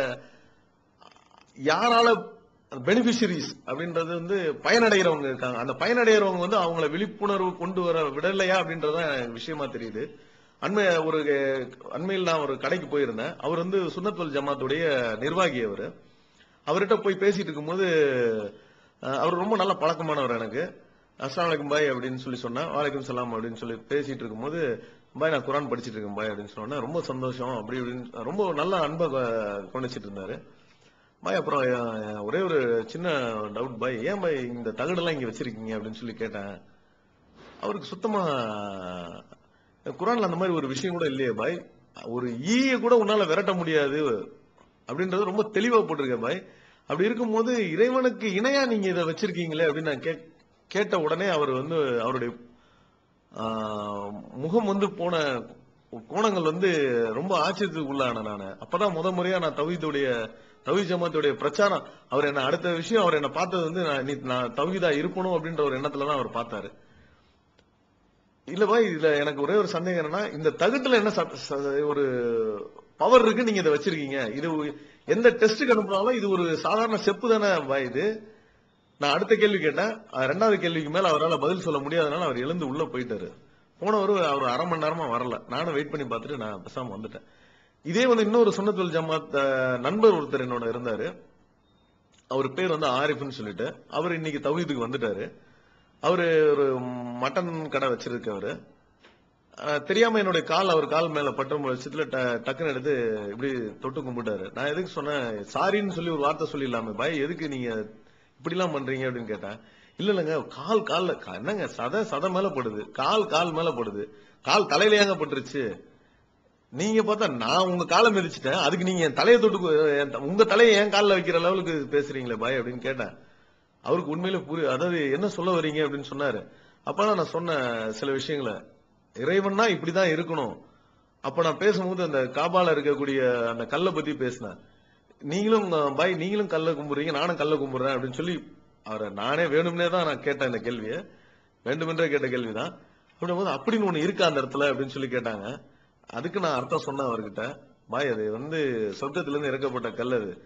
யாரால பெனிஃபிஷரிஸ் அப்படின்றது பயனடைகிறவங்க இருக்காங்க. அந்த பயனடைகிறவங்க அவங்கள விழிப்புணர்வு கொண்டு வர விடலையா அப்படின்றத விஷயமா தெரியுது. அண்மையில் நான் ஒரு கடைக்கு போயிருந்தேன். அவர் சுன்னத் வல் ஜமாத்துடைய நிர்வாகி. அவர்கிட்ட போய் பேசிட்டு இருக்கும்போது அவர் ரொம்ப நல்ல பழக்கமானவர். எனக்கு அஸ்ஸலாமு அலைக்கும் பாய் அப்படின்னு சொல்லி சொன்னா, வலைக்கும் சலாம் அப்படின்னு சொல்லி பேசிட்டு இருக்கும்போது, பாய் நான் குரான் படிச்சிட்டு இருக்கேன் பாய் அப்படின்னு சொன்னா, ரொம்ப சந்தோஷம் அப்படி இப்படின்னு ரொம்ப நல்ல அன்பை கொண்டுச்சிட்டு இருந்தாரு பாய். அப்புறம் ஒரே ஒரு சின்ன டவுட் பாய், ஏன் பாய் இந்த தகடெல்லாம் இங்க வச்சிருக்கீங்க அப்படின்னு சொல்லி கேட்டேன். அவருக்கு சுத்தமா குரான்ல அந்த மாதிரி ஒரு விஷயம் கூட இல்லையே பாய், ஒரு ஈய கூட உன்னால விரட்ட முடியாது அப்படின்றது ரொம்ப தெளிவா போட்டிருக்கேன் பாய். அப்படி இருக்கும்போது இறைவனுக்கு இணையா நீங்க இதை வச்சிருக்கீங்களே அப்படின்னு நான் கேட்ட உடனே அவர் அவருடைய முகம் போன கோணங்கள் ரொம்ப ஆச்சரியத்துக்கு உள்ளான. நான் அப்பதான் முறையா நான் தௌஹீத் ஜமாத்துடைய பிரச்சாரம், அவர் என்ன அடுத்த விஷயம் அவர் என்ன பார்த்தது நான் தௌஹீதா இருக்கணும் அப்படின்ற ஒரு எண்ணத்துலதான் அவர் பார்த்தாரு. இல்ல பாய், இதுல எனக்கு ஒரே ஒரு சந்தேகம் என்னன்னா, இந்த தகுட்டுல என்ன ஒரு பவர் இருக்கு, நீங்க இதை வச்சிருக்கீங்க, இது எந்த டெஸ்ட்டுக்கு அனுப்புனாலும் இது ஒரு சாதாரண செப்பு தானே பாய் இது. நான் அடுத்த கேள்வி கேட்டேன். 2வது கேள்விக்கு மேல அவரால் பதில் சொல்ல முடியாதனால அவர் எழுந்து உள்ள போயிட்டாரு. போனவர் அவர் 1/2 மணி நேரமா வரல. நானும் வெயிட் பண்ணி பார்த்துட்டு நான் பேசாம வந்துட்டேன். இதே இன்னொரு சுன்னத் வல் ஜமாத் நண்பர் ஒருத்தர் என்னோட இருந்தாரு. அவர் பேர் ஆரிஃப்னு சொல்லிட்டு, அவர் இன்னைக்கு தௌஹீதுக்கு வந்துட்டாரு. அவரு ஒரு மட்டன் கடை வச்சிருக்கவரு. தெரியாம என்னுடைய அவர் கால் மேல பட்டும் வச்சதுல டக்குன்னு எடுத்து இப்படி தொட்டு கும்பிட்டாரு. நான் எதுக்கு சொன்னேன், சாரின்னு சொல்லி ஒரு வார்த்தை சொல்லிடலாமே பாய், எதுக்கு நீங்க இப்படி எல்லாம் பண்றீங்க அப்படின்னு கேட்டேன். இல்லங்க, கால்ல என்னங்க சத மேல படுது, கால் மேல படுது, கால் தலையில ஏங்க பட்டுருச்சு, நீங்க பார்த்தா நான் உங்க காலை மிதிச்சிட்டேன், அதுக்கு நீங்க என் தலையை தொட்டு உங்க தலையை என் காலில் வைக்கிற லெவலுக்கு பேசுறீங்களே பாய் அப்படின்னு கேட்டேன். அவருக்கு உண்மையில அதாவது என்ன சொல்ல வரீங்க அப்படின்னு சொன்னாரு. அப்பதான் நான் சொன்ன சில விஷயங்களை, இறைவன்னா இப்படிதான் இருக்கணும். அப்ப நான் பேசும்போது அந்த காபால இருக்கக்கூடிய அந்த கல்லை பத்தி பேசினேன். நீங்களும் பாய் நீங்களும் கல்ல கும்பிடுறீங்க, நானும் கல்ல கும்பிடுறேன் அப்படின்னு சொல்லி அவரை நானே வேணும்னே தான் நான் கேட்டேன். இந்த கேள்வியை வேண்டுமென்றே கேட்ட கேள்விதான். அப்படின்போது அப்படின்னு ஒண்ணு இருக்கா அந்த இடத்துல அப்படின்னு சொல்லி கேட்டாங்க. அதுக்கு நான் அர்த்தம் சொன்னேன் அவர்கிட்ட, பாய் அது சொர்க்கத்திலிருந்து இறக்கப்பட்ட கல், அது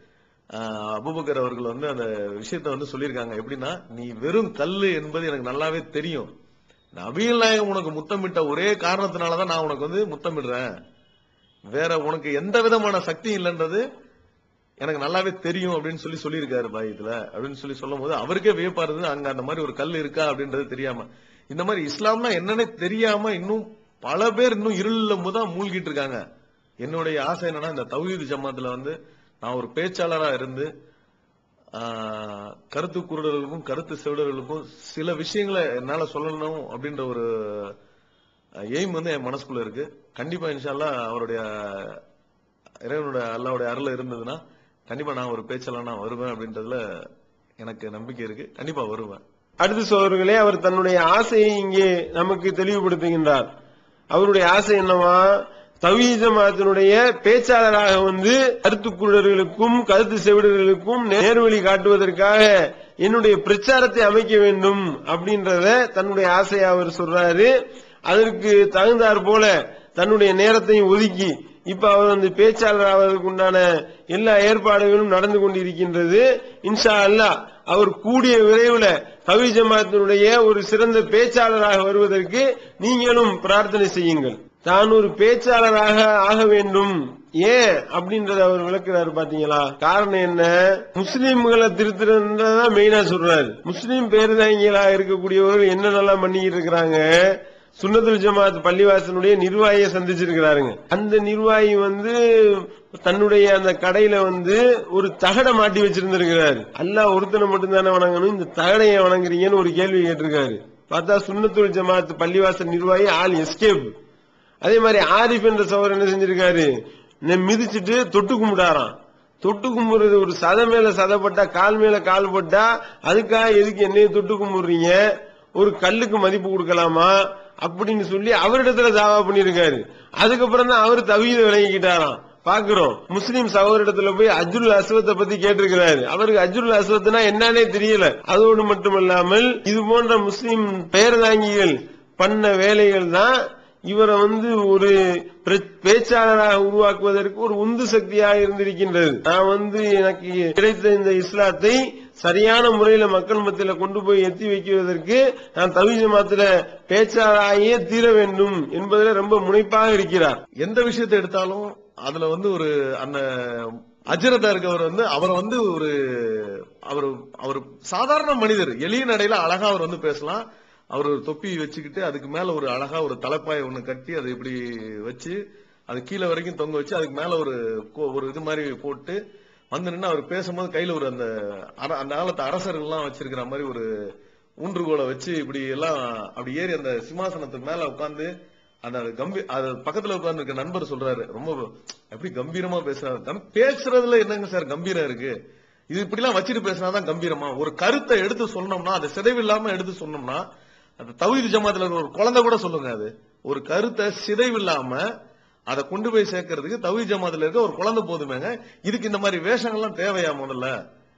அபூபக்கர் அவர்கள் வந்து அந்த விஷயத்த வந்து சொல்லியிருக்காங்க. எப்படின்னா, நீ வெறும் கல்லு என்பது எனக்கு நல்லாவே தெரியும். நபிகள் நாயகம் உனக்கு முத்தமிட்ட ஒரே காரணத்தினாலதான் நான் உனக்கு வந்து முத்தமிடுறேன். வேற உனக்கு எந்த விதமான சக்தி இல்லைன்றது எனக்கு நல்லாவே தெரியும் அப்படின்னு சொல்லியிருக்காரு பாயத்துல அப்படின்னு சொல்லும் போது அவருக்கே வியப்பா இருந்தது. அங்க அந்த மாதிரி ஒரு கல் இருக்கா அப்படின்றது தெரியாம, இந்த மாதிரி இஸ்லாம்னா என்னன்னே தெரியாம இன்னும் பல பேர் இன்னும் இருளும் தான் மூழ்கிட்டு இருக்காங்க. என்னுடைய ஆசை என்னன்னா, இந்த தௌஹீத் ஜமாத்துல வந்து நான் ஒரு பேச்சாளரா இருந்து கருத்து குருடர்களுக்கும் கருத்து செவிடர்களுக்கும் சில விஷயங்களை என்னால சொல்லணும் அப்படின்ற ஒரு எய்ம் வந்து என் மனசுக்குள்ள இருக்கு. கண்டிப்பா இன்ஷா அல்லாஹ் அவருடைய இறைவனுடைய அல்லாஹ்வுடைய அருள் இருந்ததுன்னா கண்டிப்பா நான் ஒரு பேச்சாளனா வருவேன் அப்படின்றதுல எனக்கு நம்பிக்கை இருக்கு. கண்டிப்பா வருவேன். அடுத்த சோழர்களே, அவர் தன்னுடைய ஆசையை இங்கே நமக்கு தெளிவுபடுத்துகின்றார். அவருடைய ஆசை என்னவா? தௌஹீத் ஜமாஅத்தினுடைய பேச்சாளராக வந்து கருத்து குருடர்களுக்கும் கருத்து செவிடர்களுக்கும் நேர்வழி காட்டுவதற்காக என்னுடைய பிரச்சாரத்தை அமைக்க வேண்டும் அப்படின்றத தன்னுடைய ஆசையை அவர் சொல்றாரு. அதற்கு தகுந்தாற் போல தன்னுடைய நேரத்தையும் ஒதுக்கி இப்ப அவர் வந்து பேச்சாளர் ஆவதற்கு உண்டான எல்லா ஏற்பாடுகளும் நடந்து கொண்டிருக்கின்றது. இன்ஷா அல்லாஹ் அவர் கூடிய விரைவில் தௌஹீத் ஜமாஅத்தினுடைய ஒரு சிறந்த பேச்சாளராக வருவதற்கு நீங்களும் பிரார்த்தனை செய்யுங்கள். தான் ஒரு பேச்சாளராக ஆக வேண்டும். ஏன் அப்படின்றத அவர் விளக்குறாரு. பாத்தீங்களா காரணம் என்ன? முஸ்லீம்களை திருத்துறதுதான் மெயினா சொல்றாரு. முஸ்லீம் பேருதாங்கிகளா இருக்கக்கூடியவர்கள் என்னென்னலாம் பண்ணிக்கிட்டு இருக்கிறாங்க. சுன்னத்துல் ஜமாத் பள்ளிவாசனுடைய நிர்வாகியை சந்திச்சிருக்கிறாருங்க. அந்த நிர்வாகி வந்து தன்னுடைய அந்த கடையில வந்து ஒரு தகடை மாட்டி வச்சிருந்திருக்கிறாரு. அல்லாஹ் ஒருத்தனை மட்டும்தானே வணங்கணும், இந்த தகடையை வணங்குறீங்கன்னு ஒரு கேள்வி கேட்டிருக்காரு. பார்த்தா சுன்னத்துல் ஜமாத் பள்ளிவாசல் நிர்வாகி ஆல் எஸ்கேப். அதே மாதிரி ஆரிஃப் என்ற சவர் என்ன செஞ்சிருக்காரு, மிதிச்சுட்டு தொட்டு கும்பிட்டாராம். தொட்டு கும்பிடுறது ஒரு சதை மேல சதைப்பட்டா கால் மேல கால் போட்டா அதுக்காக எதுக்கு என்னைய தொட்டு கும்பிடுறீங்க, ஒரு கல்லுக்கு மதிப்பு கொடுக்கலாமா அப்படின்னு சொல்லி அவரிடத்துல தாவா பண்ணிருக்காரு. அதுக்கப்புறம் தான் அவர் தௌஹீத விளங்கிக்கிட்டாராம். பாக்குறோம் முஸ்லீம் சகோதரிடத்துல போய் அஜ்ருல் அஸ்வத்தை பத்தி கேட்டிருக்கிறாரு. அவருக்கு அஜ்ருல் அஸ்வத்னா என்னன்னே தெரியல. அதோடு மட்டுமல்லாமல் இது போன்ற முஸ்லீம் பெயர்தாங்கிகள் பண்ண வேலைகள் தான் இவரை வந்து ஒரு பேச்சாளராக உருவாக்குவதற்கு ஒரு உந்து சக்தியாக இருந்திருக்கின்றது. நான் வந்து எனக்கு கிடைத்த இந்த இஸ்லாத்தை சரியான முறையில மக்கள் மத்தியில கொண்டு போய் எத்தி வைக்குவதற்கு நான் தௌஹீத் ஜமாத்துல பேச்சாளராகியே தீர வேண்டும் என்பதில் ரொம்ப முனைப்பாக இருக்கிறார். எந்த விஷயத்தை எடுத்தாலும் அதுல வந்து ஒரு அந்த அஜரதா இருக்கவர் வந்து அவரை வந்து ஒரு அவர் சாதாரண மனிதர், எளிய நடையில அழகா அவர் வந்து பேசலாம். அவர் ஒரு தொப்பி வச்சுக்கிட்டு அதுக்கு மேல ஒரு அழகா ஒரு தலைப்பாயை ஒண்ணு கட்டி அதை இப்படி வச்சு அது கீழே வரைக்கும் தொங்க வச்சு அதுக்கு மேல ஒரு இது மாதிரி போட்டு வந்து நின்று அவர் பேசும்போது கையில ஒரு அந்த காலத்து அரசர்கள் எல்லாம் வச்சிருக்கிற மாதிரி ஒரு ஊன்றுகோலை வச்சு இப்படி எல்லாம் அப்படி ஏறி அந்த சிம்மாசனத்துக்கு மேல உட்கார்ந்து அந்த அது பக்கத்துல உட்கார்ந்து இருக்க நண்பர் சொல்றாரு, ரொம்ப எப்படி கம்பீரமா பேசுறாரு. பேசுறதுல என்னங்க சார் கம்பீரம் இருக்கு? இது இப்படி எல்லாம் வச்சுட்டு பேசினாதான் கம்பீரமா? ஒரு கருத்தை எடுத்து சொன்னோம்னா அதை சிதைவில்லாம எடுத்து சொன்னோம்னா, அந்த தௌஹீத் ஜமாத்துல ஒரு குழந்தை கூட சொல்லுங்க, அது ஒரு கருத்தை சிதைவில்லாம அதை கொண்டு போய் சேர்க்கறதுக்கு தௌஹீத் ஜமாத்துல இருக்க ஒரு குழந்தை போதுமேங்க. இதுக்கு இந்த மாதிரி வேஷங்கள்லாம் தேவையா? முதல்ல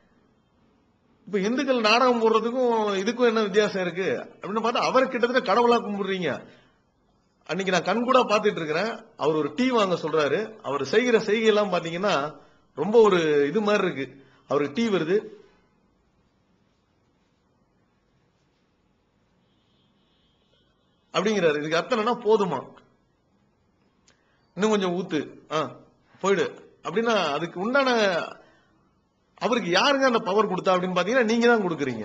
இப்ப இந்துக்கள் நாடகம் போடுறதுக்கும் இதுக்கும் என்ன வித்தியாசம் இருக்கு அப்படின்னு பார்த்தா அவர் கிட்டத்தட்ட கடவுளா கும்பிடுறீங்க. அன்னைக்கு நான் கண்கூடா பாத்துட்டு இருக்கிறேன். அவர் ஒரு டீ வாங்க சொல்றாரு. அவர் செய்கிற செய்கையெல்லாம் பாத்தீங்கன்னா ரொம்ப ஒரு இது மாதிரி இருக்கு. அவருக்கு டீ வருது, அப்படிங்கிறாரு. இதுக்கு அர்த்தம் என்ன? போதுமா, இன்னும் கொஞ்சம் ஊத்து, போயிடு அப்படின்னா அதுக்கு உண்டான அவருக்கு யாருங்க அந்த பவர் கொடுத்தா அப்படின்னு பாத்தீங்கன்னா நீங்க தான் கொடுக்குறீங்க.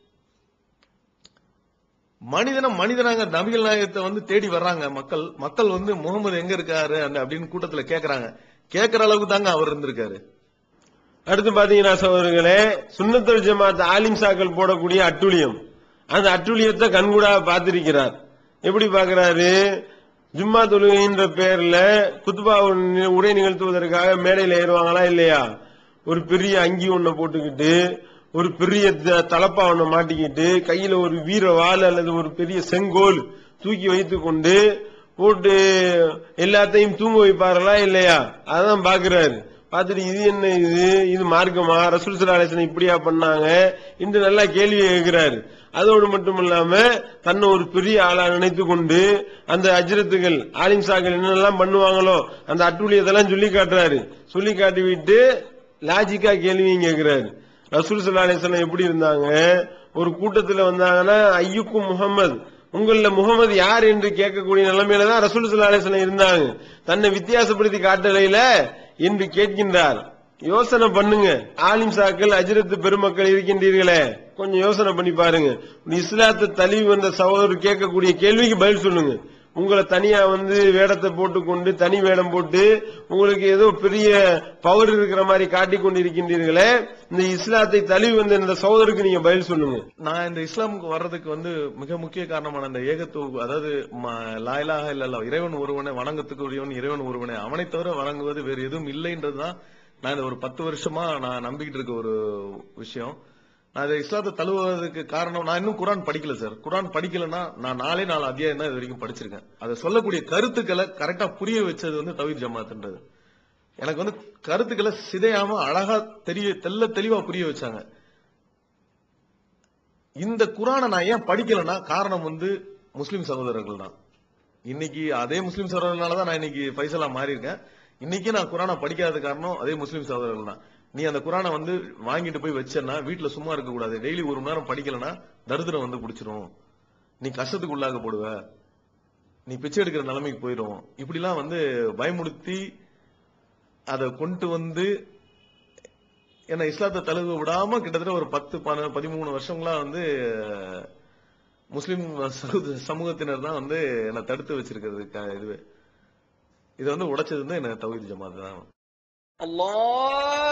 மனிதனாங்க நபிகள் நாயகத்தை வந்து தேடி வர்றாங்க மக்கள் வந்து முகமது எங்க இருக்காரு அப்படின்னு கூட்டத்துல கேக்குறாங்க. கேட்கிற அளவுக்கு தாங்க அவர் இருந்திருக்காரு. அடுத்து பாத்தீங்கன்னா சகோதரர்களே, சுன்னத்துல் ஜமாத் ஆலிம்சாக்கள் போடக்கூடிய அட்டுழியம், அந்த அட்டுழியத்தை கண்கூடா பார்த்திருக்கிறார். எப்படி பாக்குறாரு? ஜும்மா தொழுகைன்ற பேர்ல குத்துபா உரை நிகழ்த்துவதற்காக மேடையில ஏறுவாங்களா இல்லையா? ஒரு பெரிய அங்கி ஒன்ன போட்டுக்கிட்டு ஒரு பெரிய தலப்பா ஒன்ன மாட்டிக்கிட்டு கையில ஒரு வீர வாள் அல்லது ஒரு பெரிய செங்கோல் தூக்கி வைத்துக் கொண்டு போட்டு எல்லாத்தையும் தூங்க வைப்பார்களா இல்லையா? அதான் பாக்குறாரு. பார்த்துட்டு இது என்ன, இது மார்க்கமா? ரசூல் ஸல்லல்லாஹு அலைஹி வஸல்லம் இப்படியா பண்ணாங்க என்று நல்லா கேள்வி கேட்கிறாரு. அதோடு மட்டும் இல்லாம தன்னை ஒரு பெரிய ஆளா நினைத்து கொண்டு அந்த அஜ்ரத்துகள் ஆலிம்சாக்கள் என்னெல்லாம் பண்ணுவாங்களோ அந்த அட்டூழியத்தெல்லாம் சொல்லி காட்டுறாரு. சொல்லி காட்டி விட்டு லாஜிக்கா கேள்வியும் கேட்கிறாரு. ரசூல் ஸல்லல்லாஹு அலைஹி வஸல்லம் எப்படி இருந்தாங்க? ஒரு கூட்டத்துல வந்தாங்கன்னா ஐயுக்கும் முஹம்மது, உங்கள முகமது யார் என்று கேட்கக்கூடிய நிலைமையில தான் ரசூல் ஸல்லல்லாஹு அலைஹி வஸல்லம் இருந்தாங்க. தன்னை வித்தியாசப்படுத்தி காட்டலையில என்று கேட்கின்றார். யோசனை பண்ணுங்க. ஆலிம் சாக்கள் அஜ்ரத்து பெருமக்கள் இருக்கின்றீர்களே, கொஞ்சம் யோசனை பண்ணி பாருங்க. இஸ்லாத்தை தழுவி வந்த சகோதரர் கேட்கக்கூடிய கேள்விக்கு பதில் சொல்லுங்க. உங்களை தனியா வேடத்தை போட்டுக்கொண்டு தனி வேடம் போட்டு உங்களுக்கு ஏதோ பெரிய பவர் இருக்கிற மாதிரி காட்டிக் கொண்டு இருக்கின்றீர்களே, இந்த இஸ்லாத்தை தழுவி வந்த இந்த சகோதரருக்கு நீங்க பதில் சொல்லுங்க. நான் இந்த இஸ்லாமுக்கு வர்றதுக்கு மிக முக்கிய காரணமான இந்த ஏகத்துவ, அதாவது லா இலாஹ இல்லல்லாஹ், இறைவன் ஒருவனை, வணங்கத்துக்கு உரியவன் இறைவன் ஒருவனை, அவனை தவிர வணங்குவது வேறு எதுவும் இல்லைன்றதுதான் நான் இந்த ஒரு 10 வருஷமா நான் நம்பிக்கிட்டு இருக்க ஒரு விஷயம். நான் இந்த இஸ்லாத்தை தழுவுவதற்கு காரணம், நான் இன்னும் குரான் படிக்கல சார். குரான் படிக்கலன்னா நான் 4 அத்தியாயம் தான் இது வரைக்கும் படிச்சிருக்கேன். அதை சொல்லக்கூடிய கருத்துக்களை கரெக்டா புரிய வச்சது தௌஹீத் ஜமாத்ன்றது. எனக்கு கருத்துக்களை சிதையாம அழகா தெளிவா புரிய வச்சாங்க. இந்த குரானை நான் ஏன் படிக்கலன்னா காரணம் முஸ்லிம் சகோதரர்கள் தான். இன்னைக்கு அதே முஸ்லிம் சகோதரர்களாலதான் நான் இன்னைக்கு ஃபைசலா மாறி இருக்கேன். இன்னைக்கு நான் குரானை படிக்காத காரணம் அதே முஸ்லிம் சகோதரர்கள் தான். நீ அந்த குரானை வாங்கிட்டு போய் வச்சேன்னா வீட்டுல சும்மா இருக்க கூடாது. டெய்லி 1 மணி நேரம் படிக்கலன்னா தரித்திரம் குடிச்சிரும், நீ கஷ்டத்துக்கு உள்ளாக போடுவ, நீ பிச்சை எடுக்கிற நிலைமைக்கு போயிடும். இப்படிலாம் பயமுடுத்தி அதை கொண்டு என்ன இஸ்லாத்தை தழுவ விடாம கிட்டத்தட்ட ஒரு 10-13 வருஷங்களா முஸ்லிம் சமூகத்தினர் தான் என்னை தடுத்து வச்சிருக்கிறது. இதை உடைச்சது என்ன தௌஹீத் ஜமாத் தான்.